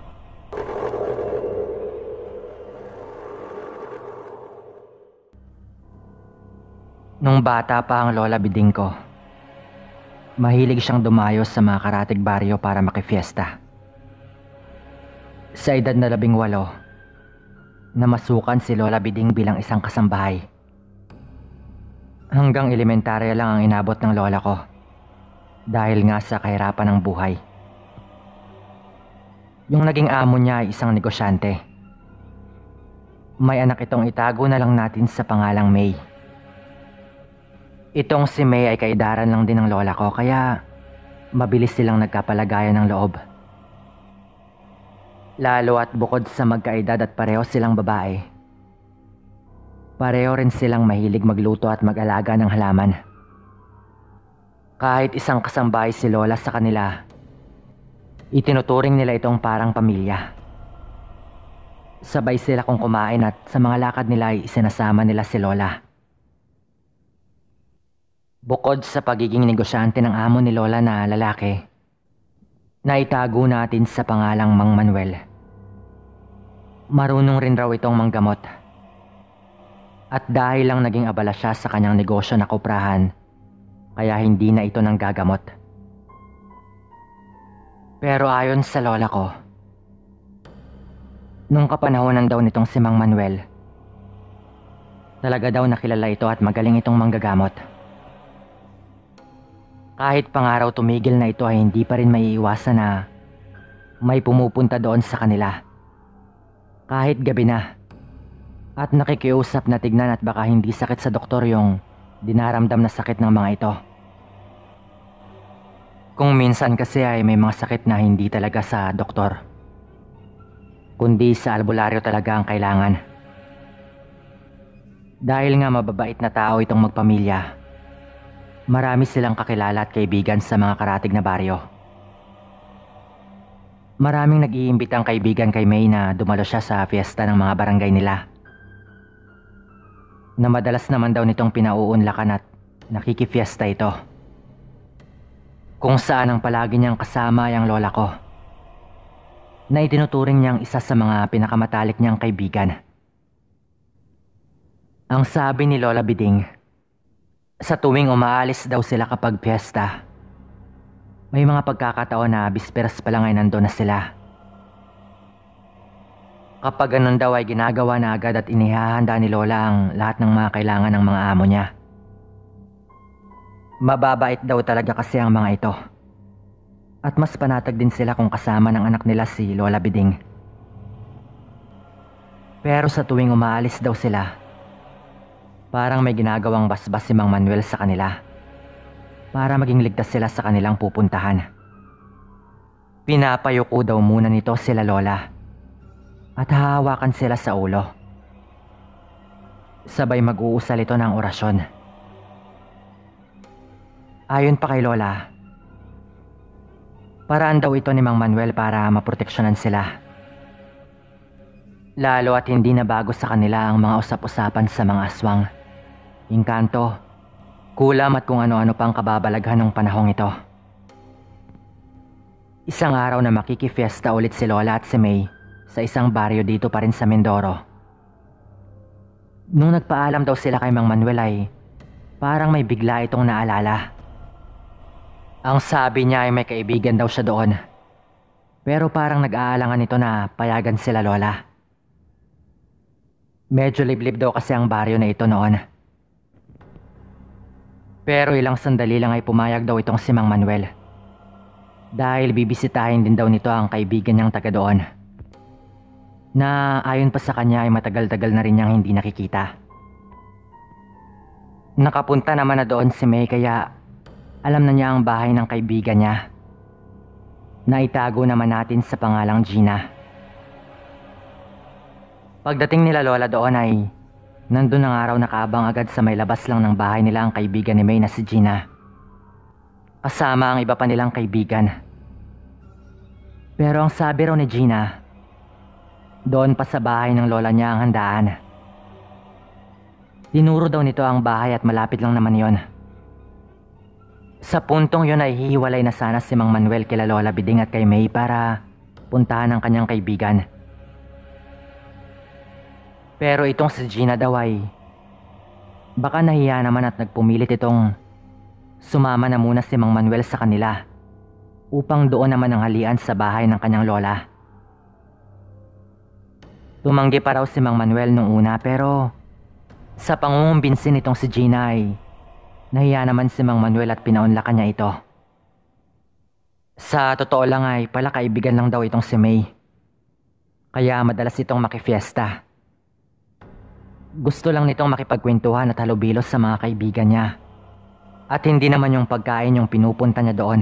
Nung bata pa ang Lola Biding ko, mahilig siyang dumayo sa mga karatig baryo para makifiesta. Sa edad na 18, namasukan si Lola Biding bilang isang kasambahay. Hanggang elementarya lang ang inabot ng lola ko dahil nga sa kahirapan ng buhay. Yung naging amo niya ay isang negosyante. May anak itong itago na lang natin sa pangalang May. Itong si May ay kaidaran lang din ng lola ko kaya mabilis silang nagkapalagayan ng loob. Lalo at bukod sa magkaedad at pareho silang babae, pareho rin silang mahilig magluto at mag-alaga ng halaman. Kahit isang kasambahay si Lola sa kanila, itinuturing nila itong parang pamilya. Sabay sila kung kumain at sa mga lakad nila ay isinasama nila si Lola. Bukod sa pagiging negosyante ng amo ni Lola na lalaki, naitago natin sa pangalang Mang Manuel. Marunong rin raw itong manggamot. At dahil lang naging abala siya sa kanyang negosyo na kuprahan, kaya hindi na ito nanggagamot. Pero ayon sa lola ko, nung kapanahonan daw nitong si Mang Manuel, talaga daw nakilala ito at magaling itong manggagamot. Kahit pangaraw tumigil na ito ay hindi pa rin maiiwasan na may pumupunta doon sa kanila. Kahit gabi na. At nakikiusap na tignan at baka hindi sakit sa doktor yung dinaramdam na sakit ng mga ito. Kung minsan kasi ay may mga sakit na hindi talaga sa doktor, kundi sa albularyo talaga ang kailangan. Dahil nga mababait na tao itong magpamilya, marami silang kakilala at kaibigan sa mga karatig na baryo. Maraming nag-iimbitang kaibigan kay May na dumalo siya sa fiesta ng mga barangay nila. Na madalas naman daw nitong pinauunlakan at nakikifiesta ito. Kung saan ang palagi niyang kasama ay ang lola ko. na itinuturing niyang isa sa mga pinakamatalik niyang kaibigan. Ang sabi ni Lola Biding, sa tuwing umaalis daw sila kapag piyesta, may mga pagkakataon na bisperas pa lang ay nandun na sila. Kapag ganun daw ay ginagawa na agad at inihahanda ni Lola ang lahat ng mga kailangan ng mga amo niya. Mababait daw talaga kasi ang mga ito. At mas panatag din sila kung kasama ng anak nila si Lola Biding. Pero sa tuwing umaalis daw sila, parang may ginagawang basbas si Mang Manuel sa kanila para maging ligtas sila sa kanilang pupuntahan. Pinapayuko daw muna nito sila Lola at hahawakan sila sa ulo. Sabay mag-uusal ito ng orasyon. Ayon pa kay Lola, paraan daw ito ni Mang Manuel para maproteksyonan sila. Lalo at hindi na bago sa kanila ang mga usap-usapan sa mga aswang, engkanto, kulam at kung ano-ano pang kababalaghan ng panahong ito. Isang araw na makikifiesta ulit si Lola at si May sa isang baryo dito pa rin sa Mindoro. Nung nagpaalam daw sila kay Mang Manuel ay parang may bigla itong naalala. Ang sabi niya ay may kaibigan daw siya doon. Pero parang nag-aalangan ito na payagan sila Lola. Medyo liblib daw kasi ang baryo na ito noon. Pero ilang sandali lang ay pumayag daw itong si Mang Manuel. Dahil bibisitahin din daw nito ang kaibigan niyang taga doon. Na ayon pa sa kanya ay matagal-tagal na rin niyang hindi nakikita. Nakapunta naman na doon si May kaya alam na niya ang bahay ng kaibigan niya. Naitago naman natin sa pangalang Gina. Pagdating nila Lola doon ay nandun ang araw nakaabang agad sa may labas lang ng bahay nila ang kaibigan ni May na si Gina. Kasama ang iba pa nilang kaibigan. Pero ang sabi raw ni Gina, doon pa sa bahay ng Lola niya ang handaan. Tinuro daw nito ang bahay at malapit lang naman yon. Sa puntong yun ay hihiwalay na sana si Mang Manuel kila Lola Biding at kay May para puntahan ang kanyang kaibigan. Pero itong si Gina daw ay baka nahiya naman at nagpumilit itong sumama na muna si Mang Manuel sa kanila upang doon naman ang halian sa bahay ng kanyang lola. Tumanggi pa raw si Mang Manuel nung una pero sa pangungumbinsin nitong si Gina ay nahiya naman si Mang Manuel at pinaunlakan niya ito. Sa totoo lang ay pala kaibigan lang daw itong si May. Kaya madalas itong makifiesta. Gusto lang nitong makipagkwentuhan at halubilos sa mga kaibigan niya. At hindi naman yung pagkain yung pinupunta niya doon.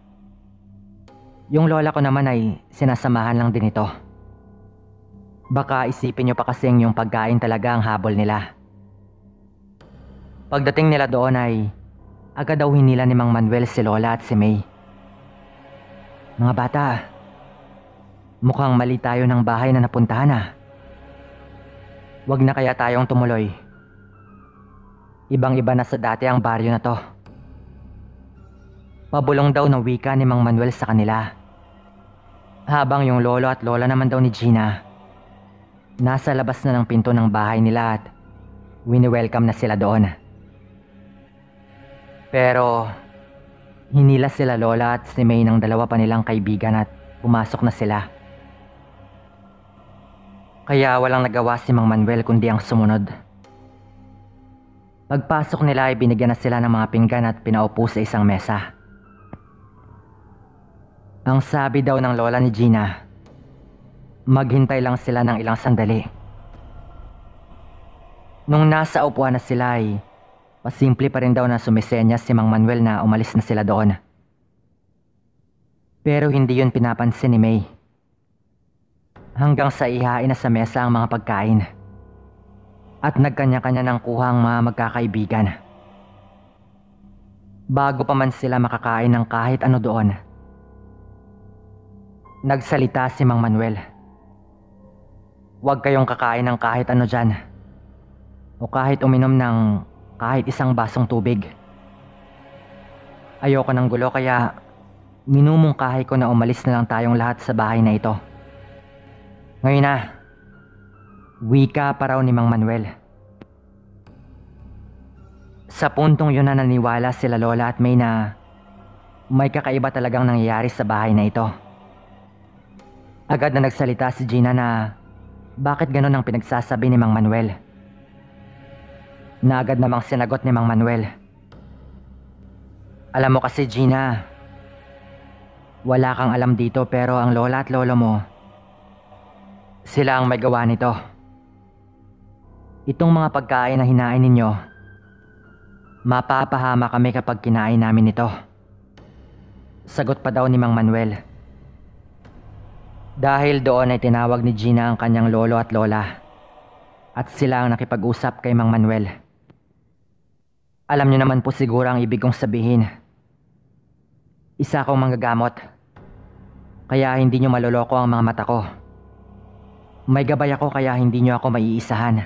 Yung lola ko naman ay sinasamahan lang din ito. Baka isipin niyo pa kasing yung pagkain talaga ang habol nila. Pagdating nila doon ay agad daw hinila ni Mang Manuel si Lola at si May. Mga bata, mukhang mali tayo ng bahay na napuntahan ah. Wag na kaya tayong tumuloy. Ibang-iba na sa dati ang baryo na to. Pabulong daw ng wika ni Mang Manuel sa kanila. Habang yung lolo at lola naman daw ni Gina, nasa labas na ng pinto ng bahay nila at wini-welcome na sila doon. Pero hinila sila Lola at si May ng dalawa pa nilang kaibigan at pumasok na sila. Kaya walang nagawa si Mang Manuel kundi ang sumunod. Pagpasok nila ay binigyan na sila ng mga pinggan at pinaupo sa isang mesa. Ang sabi daw ng lola ni Gina, maghintay lang sila ng ilang sandali. Nung nasa upuan na sila ay pasimple pa rin daw na sumisenyas si Mang Manuel na umalis na sila doon. Pero hindi yun pinapansin ni May. Hanggang sa ihain na sa mesa ang mga pagkain. At nagkanya-kanya ng kuha ang mga magkakaibigan. Bago pa man sila makakain ng kahit ano doon, nagsalita si Mang Manuel. Huwag kayong kakain ng kahit ano dyan. O kahit uminom ng kahit isang basong tubig. Ayoko ng gulo kaya minumungkahi ko na umalis na lang tayong lahat sa bahay na ito. Ngayon na, wika pa raw ni Mang Manuel. Sa puntong yun na naniwala sila Lola at May na may kakaiba talagang nangyayari sa bahay na ito. Agad na nagsalita si Gina na bakit ganon ang pinagsasabi ni Mang Manuel. Na agad namang sinagot ni Mang Manuel. Alam mo kasi Gina, wala kang alam dito pero ang lola at lolo mo, sila ang may gawa nito. Itong mga pagkain na hinain ninyo, mapapahama kami kapag kinain namin ito. Sagot pa daw ni Mang Manuel. Dahil doon ay tinawag ni Gina ang kanyang lolo at lola at sila ang nakipag-usap kay Mang Manuel. Alam niyo naman po siguro ang ibig kong sabihin. Isa akong manggagamot, kaya hindi niyo maloloko ang mga mata ko. May gabay ako kaya hindi niyo ako maiisahan.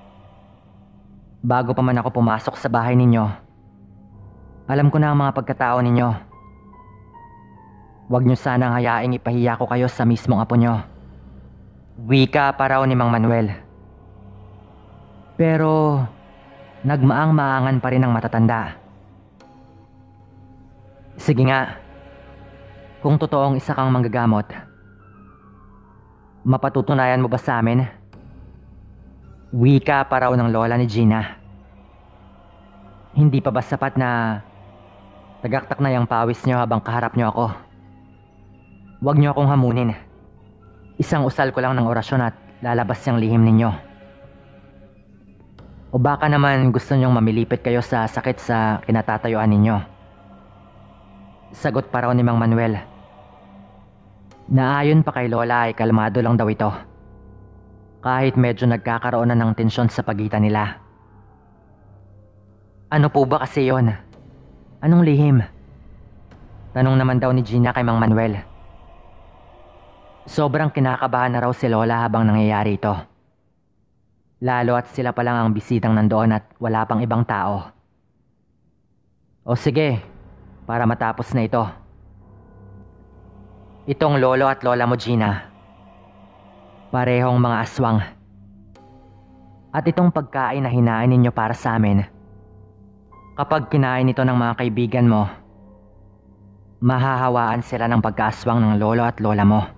Bago pa man ako pumasok sa bahay ninyo, alam ko na ang mga pagkatao ninyo. Huwag niyo sanang hayaing ipahiya ko kayo sa mismong apo niyo. Wika pa raw ni Mang Manuel. Pero nagmaang-maangan pa rin ang matatanda. Sige nga, kung totoong isa kang manggagamot, mapatutunayan mo ba sa amin? Wika pa raw ng lola ni Gina. Hindi pa ba sapat na tagaktak na yung pawis niyo habang kaharap niyo ako? Huwag niyo akong hamunin. Isang usal ko lang ng orasyon at lalabas yung lihim ninyo. O baka naman gusto niyong mamilipit kayo sa sakit sa kinatatayuan ninyo? Sagot pa raw ni Mang Manuel. Naayon pa kay Lola ay kalmado lang daw ito. Kahit medyo nagkakaroon na ng tensyon sa pagitan nila. Ano po ba kasi yon? Anong lihim? Tanong naman daw ni Gina kay Mang Manuel. Sobrang kinakabahan na raw si Lola habang nangyayari ito. Lalo at sila pa lang ang bisitang nandoon at wala pang ibang tao. O sige, para matapos na ito. Itong lolo at lola mo Gina, parehong mga aswang. At itong pagkain na hinain ninyo para sa amin, kapag kinain ito ng mga kaibigan mo, mahahawaan sila ng pagkaaswang ng lolo at lola mo.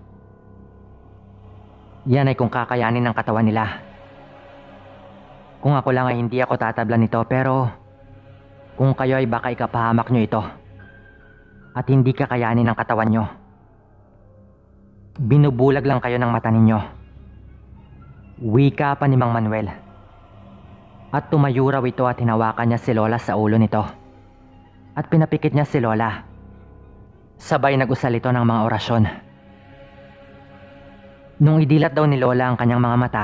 Yan ay kung kakayanin ng katawan nila. Kung ako lang ay hindi ako tatablan nito, pero kung kayo ay baka ikapahamak nyo ito at hindi kakayanin ng katawan nyo. Binubulag lang kayo ng mata ninyo. Wika pa ni Mang Manuel. At tumayo raw ito at hinawakan niya si Lola sa ulo nito. At pinapikit niya si Lola. Sabay nag-usal ito ng mga orasyon. Nung idilat daw ni Lola ang kanyang mga mata,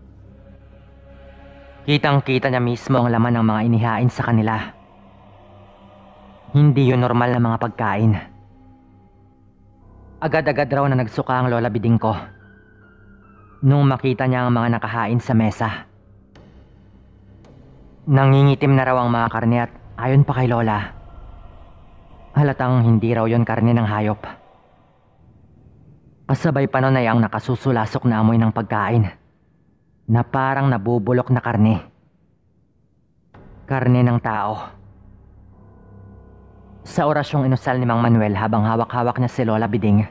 kitang-kita niya mismo ang laman ng mga inihain sa kanila. Hindi yun normal na mga pagkain. Agad-agad raw na nagsuka ang Lola Biding ko nung makita niya ang mga nakahain sa mesa. Nangingitim na raw ang mga karne at ayon pa kay Lola, halatang hindi raw yon karne ng hayop. Kasabay pa nun ay ang nakasusulasok na amoy ng pagkain na parang nabubulok na karne. Karne ng tao. Sa orasyong inusal ni Mang Manuel habang hawak-hawak niya si Lola Biding,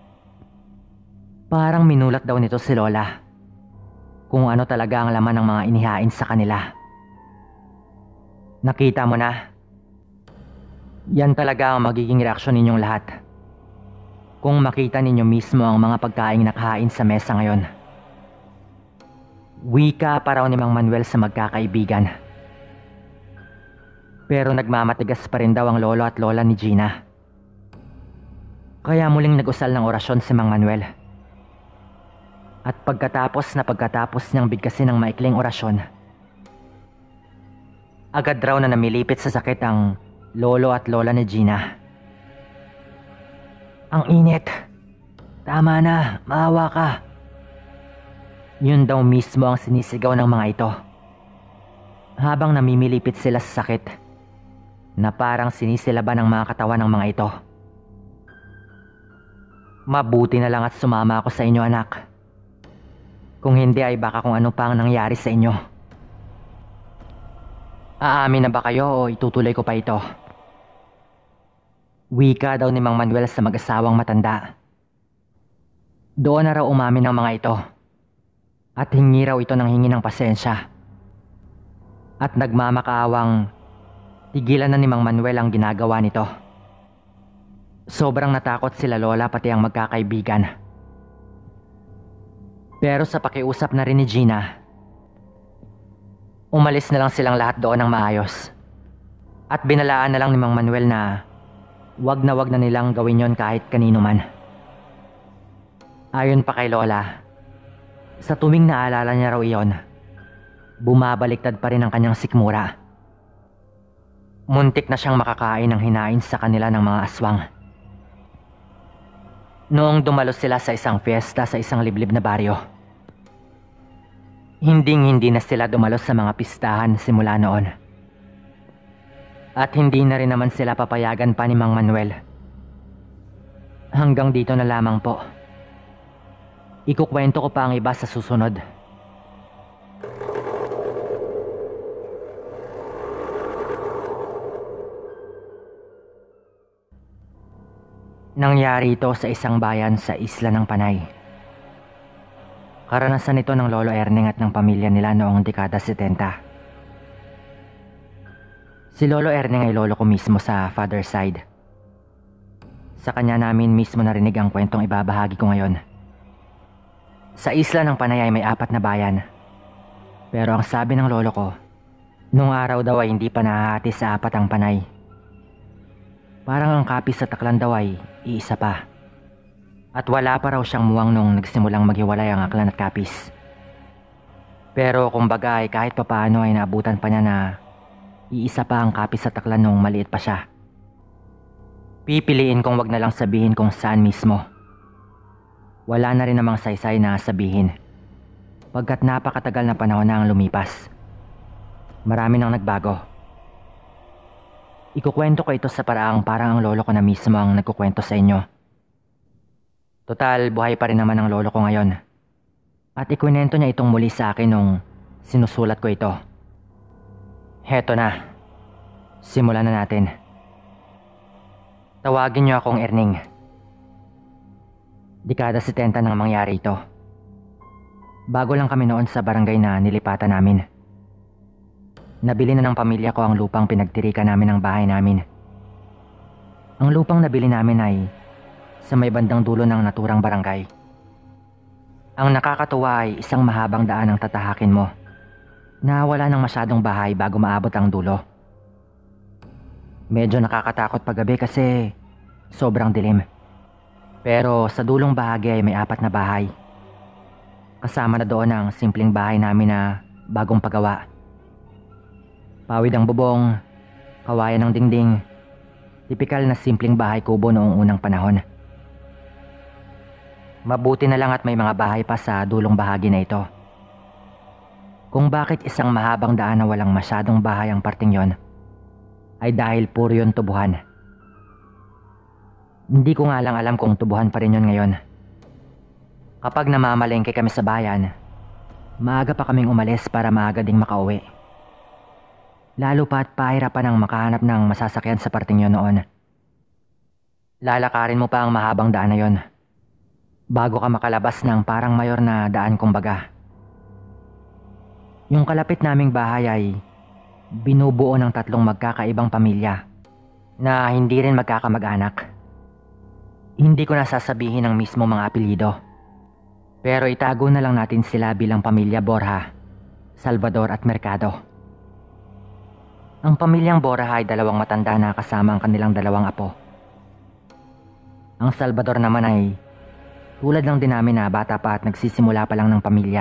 parang minulat daw nito si Lola kung ano talaga ang laman ng mga inihain sa kanila. Nakita mo na? Yan talaga ang magiging reaksyon ninyong lahat kung makita ninyo mismo ang mga pagkaing nakahain sa mesa ngayon. Wika pa raw ni Mang Manuel sa magkakaibigan. Pero nagmamatigas pa rin daw ang lolo at lola ni Gina. Kaya muling nag-usal ng orasyon si Mang Manuel. At pagkatapos niyang bigkasin ng maikling orasyon, agad raw na namilipit sa sakit ang lolo at lola ni Gina. Ang init. Tama na, maawa ka. Yun daw mismo ang sinisigaw ng mga ito. Habang namimilipit sila sa sakit, na parang sinisilaban ng mga katawan ng mga ito. Mabuti na lang at sumama ako sa inyo, anak. Kung hindi ay baka kung ano pa ang nangyari sa inyo. Aamin na ba kayo o itutuloy ko pa ito? Wika daw ni Mang Manuel sa mag-asawang matanda. Doon na raw umamin ang mga ito. At hingi raw ito ng hingi ng pasensya. At nagmamakaawang tigilan na ni Mang Manuel ang ginagawa nito. Sobrang natakot sila lola pati ang magkakaibigan. Pero sa pakiusap na rin ni Gina, umalis na lang silang lahat doon ng maayos. At binalaan na lang ni Mang Manuel na wag na nilang gawin yon kahit kanino man. Ayon pa kay Lola, sa tuwing naalala niya raw iyon, bumabaliktad pa rin ang kanyang sikmura. Muntik na siyang makakain ng hinain sa kanila ng mga aswang. Noong dumalo sila sa isang fiesta sa isang liblib na baryo, hindi na sila dumalo sa mga pistahan simula noon. At hindi na rin naman sila papayagan pa ni Mang Manuel. Hanggang dito na lamang po. Ikukwento ko pa ang iba sa susunod. Nangyari ito sa isang bayan sa isla ng Panay. Karanasan ito ng Lolo Erning at ng pamilya nila noong dekada 70. Si Lolo Erning ay lolo ko mismo sa father side. Sa kanya namin mismo narinig ang kwentong ibabahagi ko ngayon. Sa isla ng Panay ay may 4 na bayan. Pero ang sabi ng lolo ko, nung araw daw ay hindi pa nahahati sa 4 ang Panay. Parang ang kapis sa Taklan daw ay iisa pa. At wala pa raw siyang muwang nung nagsimulang maghiwalay ang Aklan at Kapis. Pero kumbaga ay kahit papaano ay naabutan pa niya na iisa pa ang Kapis sa Taklan nung maliit pa siya. Pipiliin kong wag na lang sabihin kung saan mismo. Wala na rin namang saysay na sabihin. Pagkat napakatagal na panahon na ang lumipas. Marami nang nagbago. Ikukwento ko ito sa paraang parang ang lolo ko na mismo ang nagkukwento sa inyo. Total, buhay pa rin naman ang lolo ko ngayon. At ikwento niya itong muli sa akin nung sinusulat ko ito. Heto na. Simulan na natin. Tawagin niyo akong Erning. Dekada 70 nang mangyari ito. Bago lang kami noon sa barangay na nilipatan namin. Nabili na ng pamilya ko ang lupang pinagtirikan namin ng bahay namin. Ang lupang nabili namin ay sa may bandang dulo ng naturang barangay. Ang nakakatuwa ay isang mahabang daan ang tatahakin mo na wala nang masyadong bahay bago maabot ang dulo. Medyo nakakatakot paggabi kasi sobrang dilim. Pero sa dulong bahagi ay may 4 na bahay. Kasama na doon ang simpleng bahay namin na bagong pagawa. Pawid ang bubong, kawayan ng dingding, tipikal na simpleng bahay kubo noong unang panahon. Mabuti na lang at may mga bahay pa sa dulong bahagi na ito. Kung bakit isang mahabang daan na walang masyadong bahay ang parting yon, ay dahil puro yon tubuhan. Hindi ko nga lang alam kung tubuhan pa rin yon ngayon. Kapag namamalengke kami sa bayan, maaga pa kaming umalis para maaga ding makauwi. Lalo pa at pahirapan ang makahanap ng masasakyan sa parting yon noon. Lalakarin mo pa ang mahabang daan na yon bago ka makalabas ng parang mayor na daan kumbaga. Yung kalapit naming bahay ay binubuo ng 3 magkakaibang pamilya na hindi rin magkakamag-anak. Hindi ko nasasabihin ang mismo mga apelyido. Pero itago na lang natin sila bilang pamilya Borja, Salvador at Mercado. Ang pamilyang Borja ay 2 matanda na kasama ang kanilang 2 apo. Ang Salvador naman ay tulad lang din namin na bata pa at nagsisimula pa lang ng pamilya.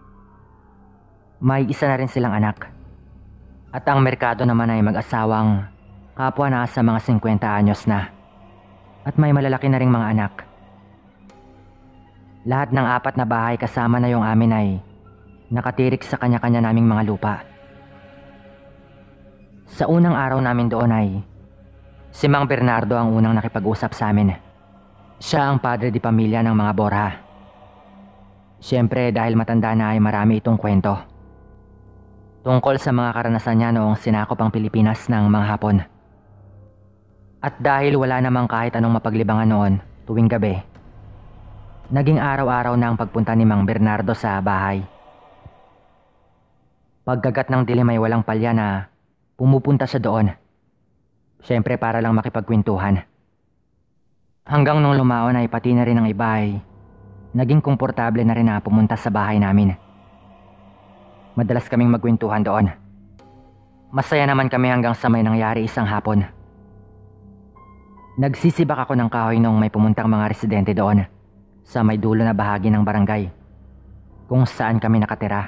May isa na rin silang anak. At ang Mercado naman ay mag-asawang kapwa na sa mga 50 anyos na. At may malalaki na ring mga anak. Lahat ng 4 na bahay kasama na yung amin ay nakatirik sa kanya-kanya naming mga lupa. Sa unang araw namin doon ay si Mang Bernardo ang unang nakipag-usap sa amin. Siya ang padre di pamilya ng mga Borja. Siyempre dahil matanda na ay marami itong kwento. Tungkol sa mga karanasan niya noong sinakop ang Pilipinas ng mga Hapon. At dahil wala namang kahit anong mapaglibangan noon tuwing gabi, naging araw-araw na ang pagpunta ni Mang Bernardo sa bahay. Pagkagat ng dilim ay walang palya na pumupunta siya doon. Siyempre para lang makipagkwentuhan. Hanggang nung lumaon ay pati na rin ang iba ay naging komportable na rin na pumunta sa bahay namin. Madalas kaming magkwentuhan doon. Masaya naman kami hanggang sa may nangyari isang hapon. Nagsisibak ako ng kahoy nung may pumuntang mga residente doon sa may dulo na bahagi ng barangay kung saan kami nakatira.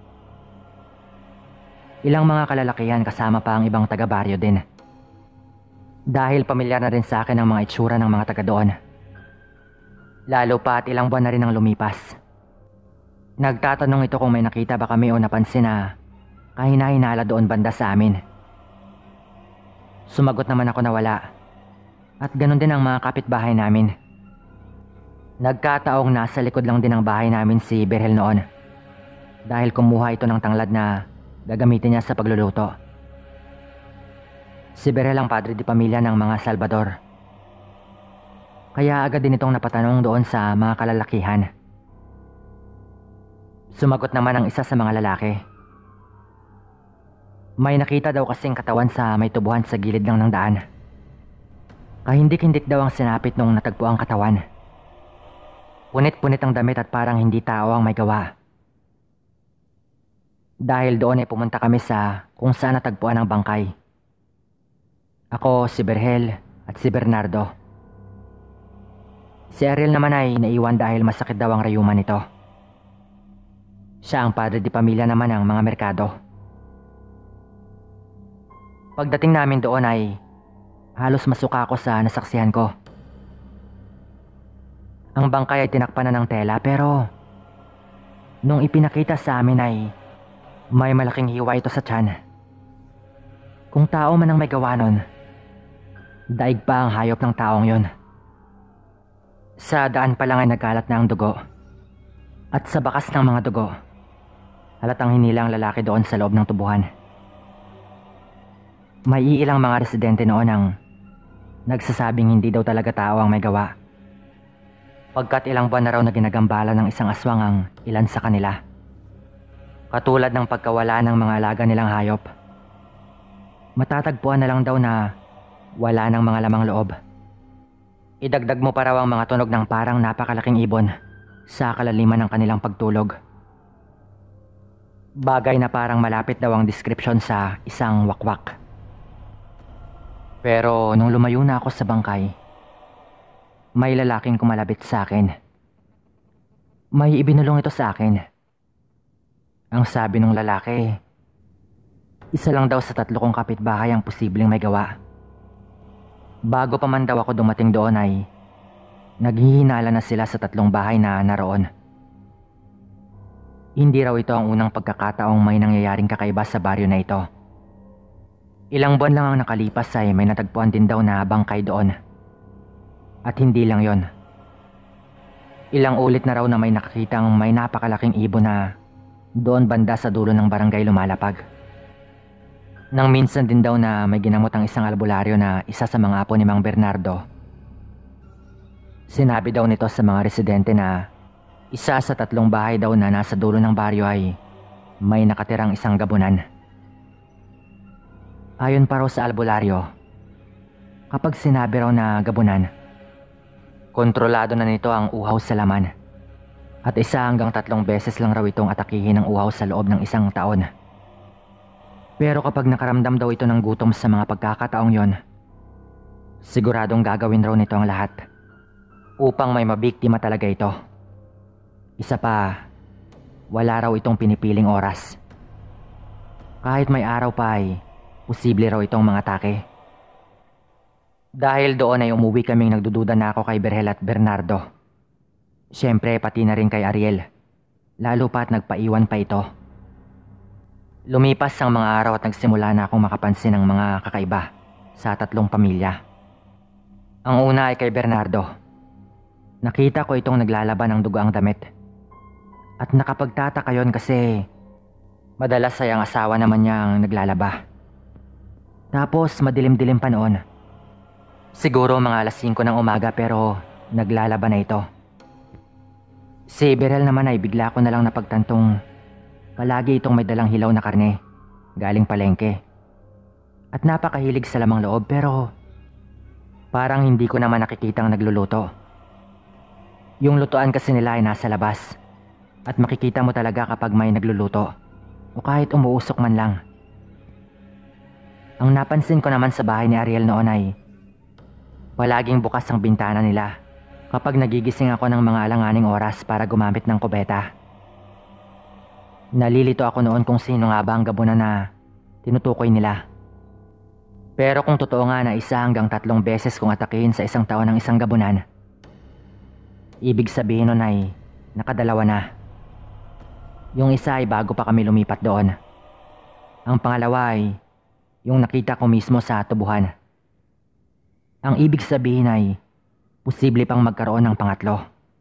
Ilang mga kalalakihan kasama pa ang ibang taga-baryo din. Dahil pamilyar na rin sa akin ang mga itsura ng mga taga doon. Lalo pa at ilang buwan na rin ang lumipas. Nagtatanong ito kung may nakita ba kami o napansin na kahina-hinala doon banda sa amin. Sumagot naman ako na wala. At ganun din ang mga kapitbahay namin. Nagkataong nasa likod lang din ng bahay namin si Berhel noon. Dahil kumuha ito ng tanglad na gagamitin niya sa pagluluto. Si Berhel ang padre di pamilya ng mga Salvador. Kaya agad din itong napatanong doon sa mga kalalakihan. Sumagot naman ang isa sa mga lalaki. May nakita daw kasing katawan sa may tubuhan sa gilid lang ng daan. Kahindik-hindik daw ang sinapit nung natagpo ang katawan. Punit-punit ang damit at parang hindi tao ang may gawa. Dahil doon ay pumunta kami sa kung saan natagpuan ang bangkay. Ako, si Berhel at si Bernardo. Si Ariel naman ay naiwan dahil masakit daw ang rayuman nito. Siya ang padre di pamilya naman ng mga merkado. Pagdating namin doon ay halos masuka ako sa nasaksihan ko. Ang bangkay ay tinakpan na ng tela pero nung ipinakita sa amin ay may malaking hiwa ito sa tiyan. Kung tao man ang may gawa nun, daig pa ang hayop ng taong yon. Sa daan pa lang ay nagkalat na ang dugo. At sa bakas ng mga dugo, halatang hinilang lalaki doon sa loob ng tubuhan. May iilang mga residente noon ang nagsasabing hindi daw talaga tao ang may gawa. Pagkat ilang buwan na raw na ginagambala ng isang aswang ang ilan sa kanila. Katulad ng pagkawala ng mga alaga nilang hayop. Matatagpuan na lang daw na wala ng mga lamang loob. Idagdag mo pa raw ang mga tunog ng parang napakalaking ibon sa kalaliman ng kanilang pagtulog. Bagay na parang malapit daw ang description sa isang wakwak. Pero nung lumayo na ako sa bangkay, may lalaking kumalabit sa akin. May ibinulong ito sa akin. Ang sabi ng lalaki, isa lang daw sa 3 kong kapitbahay ang posibleng may gawa. Bago pa man daw ako dumating doon ay naghihinala na sila sa 3 bahay na naroon. Hindi raw ito ang unang pagkakataong may nangyayaring kakaiba sa baryo na ito. Ilang buwan lang ang nakalipas ay may natagpuan din daw na bangkay doon. At hindi lang yon. Ilang ulit na raw na may nakakitang may napakalaking ibon na doon banda sa dulo ng barangay lumalapag. Nang minsan din daw na may ginamot ang isang albularyo na isa sa mga apo ni Mang Bernardo. Sinabi daw nito sa mga residente na isa sa 3 bahay daw na nasa dulo ng baryo ay may nakatirang isang gabunan. Ayon pa raw sa albularyo, kapag sinabi raw na gabunan, kontrolado na nito ang uhaw sa laman. At 1 hanggang 3 beses lang raw itong atakihin ng uhaw sa loob ng isang taon. Pero kapag nakaramdam daw ito ng gutom sa mga pagkakataong yon, siguradong gagawin raw nito ang lahat upang may mabiktima talaga ito. Isa pa, wala raw itong pinipiling oras. Kahit may araw pa ay posible raw itong mga atake. Dahil doon ay umuwi kaming nagdududa na ako kay Berhel at Bernardo. Siyempre pati na rin kay Ariel, lalo pa at nagpaiwan pa ito. Lumipas ang mga araw at nagsimula na akong makapansin ng mga kakaiba sa 3 pamilya. Ang una ay kay Bernardo. Nakita ko itong naglalaban ng dugoang damit. At nakapagtataka yon kasi madalas ay ang asawa naman niya ang naglalaba. Tapos madilim-dilim pa noon. Siguro mga alas 5 ng umaga pero naglalaba na ito. Si Berhel naman ay bigla ko na lang napagtantong palagi itong may dalang hilaw na karne galing palengke. At napakahilig sa lamang loob pero parang hindi ko naman nakikitang nagluluto. Yung lutuan kasi nila ay nasa labas at makikita mo talaga kapag may nagluluto o kahit umuusok man lang. Ang napansin ko naman sa bahay ni Ariel noon ay palaging bukas ang bintana nila kapag nagigising ako ng mga alanganing oras para gumamit ng kubeta. Nalilito ako noon kung sino nga ba ang gabunan na tinutukoy nila. Pero kung totoo nga na 1 hanggang 3 beses kung atakihin sa isang taon ng isang gabunan, ibig sabihin nun ay nakadalawa na. Yung isa ay bago pa kami lumipat doon. Ang pangalawa ay yung nakita ko mismo sa tubuhan. Ang ibig sabihin ay posible pang magkaroon ng pangatlo.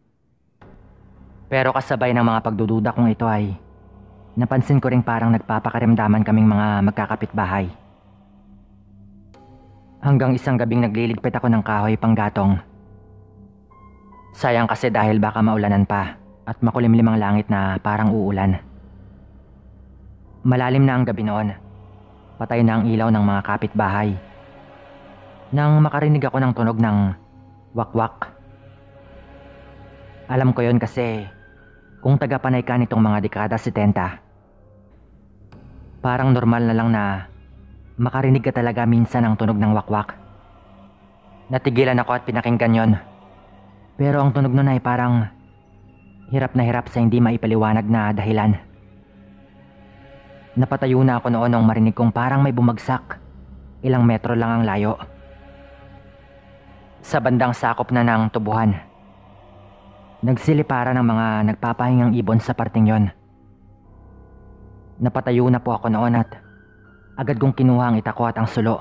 Pero kasabay ng mga pagdududa kong ito ay napansin ko ring parang nagpapakaramdaman kaming mga magkakapitbahay. Hanggang isang gabing nagliligpit ako ng kahoy panggatong. Sayang kasi dahil baka maulanan pa at makulimlim ang langit na parang uulan. Malalim na ang gabi noon. Patay na ang ilaw ng mga kapitbahay. Nang makarinig ako ng tunog ng wakwak. Alam ko yon kasi kung tagapanay ka nitong mga dekada 70, parang normal na lang na makarinig ka talaga minsan ng tunog ng wakwak. Natigilan ako at pinakinggan yon. Pero ang tunog nun ay parang hirap na hirap sa hindi maipaliwanag na dahilan. Napatayo na ako noon nung marinig kong parang may bumagsak. Ilang metro lang ang layo. Sa bandang sakop na ng tubuhan. Nagsilipara ng mga nagpapahingang ibon sa parting yon. Napatayo na po ako noon at agad kong kinuha ang itako at ang sulo.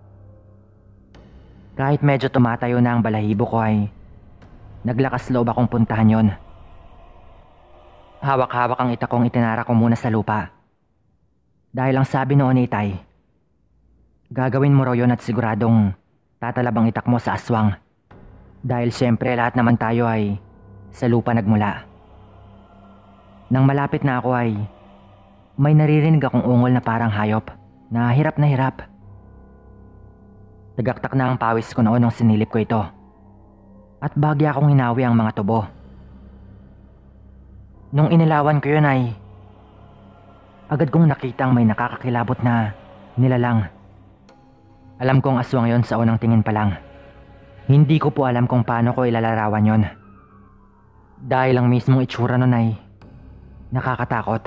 Kahit medyo tumatayo na ang balahibo ko ay naglakas loob akong puntahan yon. Hawak-hawak ang itakong itinara ko muna sa lupa. Dahil ang sabi noon ni Itay, gagawin mo raw yun at siguradong tatalabang itak mo sa aswang. Dahil syempre lahat naman tayo ay sa lupa nagmula. Nang malapit na ako ay may naririnig akong ungol na parang hayop na hirap na hirap. Nagaktak na ang pawis ko noon nung sinilip ko ito. At bagya akong hinawi ang mga tubo. Nung inilawan ko yun ay agad kong nakitang may nakakakilabot na nilalang. Alam kong aswang yon sa unang tingin pa lang. Hindi ko po alam kung paano ko ilalarawan yon. Dahil ang mismong itsura nun ay nakakatakot.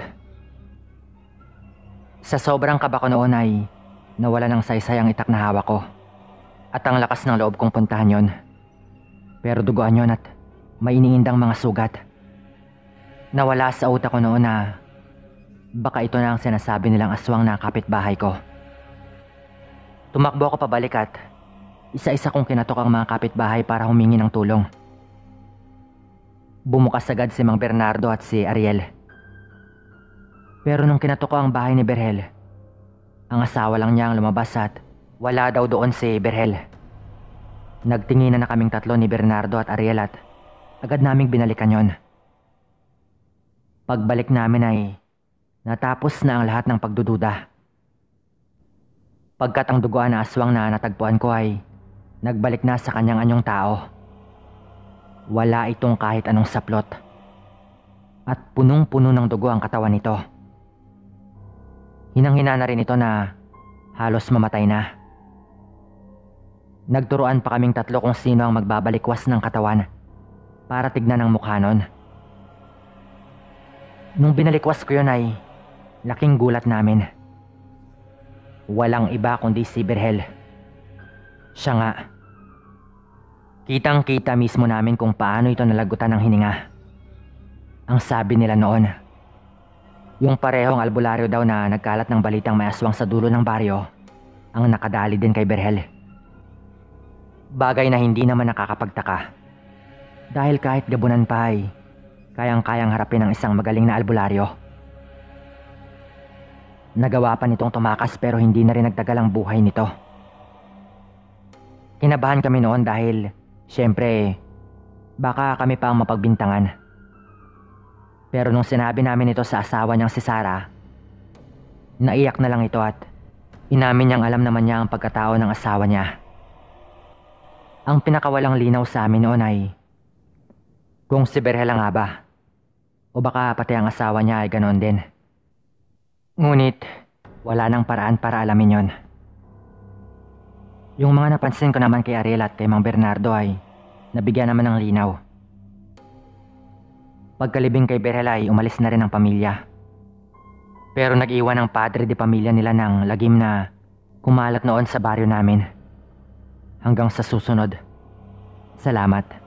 Sa sobrang kaba ko noon ay nawala ng saysay ang itak na hawak ko. At ang lakas ng loob kong puntahan yon. Pero duguan yon at may iniindang mga sugat. Nawala sa utak ko noon na baka ito na ang sinasabi nilang aswang na kapitbahay ko. Tumakbo ako pabalik at isa-isa kong kinatok ang mga kapitbahay para humingi ng tulong. Bumukas agad si Mang Bernardo at si Ariel. Pero nung kinatok ko ang bahay ni Berhel, ang asawa lang niya ang lumabas at wala daw doon si Berhel. Nagtinginan na kaming tatlo ni Bernardo at Ariel at agad naming binalikan yon. Pagbalik namin ay natapos na ang lahat ng pagdududa. Pagkat ang duguan na aswang na natagpuan ko ay nagbalik na sa kanyang anyong tao. Wala itong kahit anong saplot. At punong-puno ng dugo ang katawan nito. Hinang-hina na rin ito na halos mamatay na. Nagturuan pa kaming tatlo kung sino ang magbabalikwas ng katawan para tignan ang mukha nun. Nung binalikwas ko yun ay laking gulat namin. Walang iba kundi si Berhel. Siya nga. Kitang-kita mismo namin kung paano ito nalagutan ng hininga. Ang sabi nila noon, yung parehong albularyo daw na nagkalat ng balitang may aswang sa dulo ng baryo ang nakadali din kay Berhel. Bagay na hindi naman nakakapagtaka. Dahil kahit gabunan pa ay kayang-kayang harapin ng isang magaling na albularyo. Nagawa pa nitong tumakas pero hindi na rin nagtagal ang buhay nito. Kinabahan kami noon dahil, syempre, baka kami pa ang mapagbintangan. Pero nung sinabi namin ito sa asawa niyang si Sarah, naiyak na lang ito at inamin niyang alam naman niya ang pagkatao ng asawa niya. Ang pinakawalang linaw sa amin noon ay kung si Berhela nga ba o baka pati ang asawa niya ay ganoon din. Ngunit wala nang paraan para alamin yon. Yung mga napansin ko naman kay Ariel at kay Mang Bernardo ay nabigyan naman ng linaw. Pagkalibing kay Berhela ay umalis na rin ang pamilya. Pero nag-iwan ang padre de pamilya nila ng lagim na kumalat noon sa baryo namin. Hanggang sa susunod. Salamat.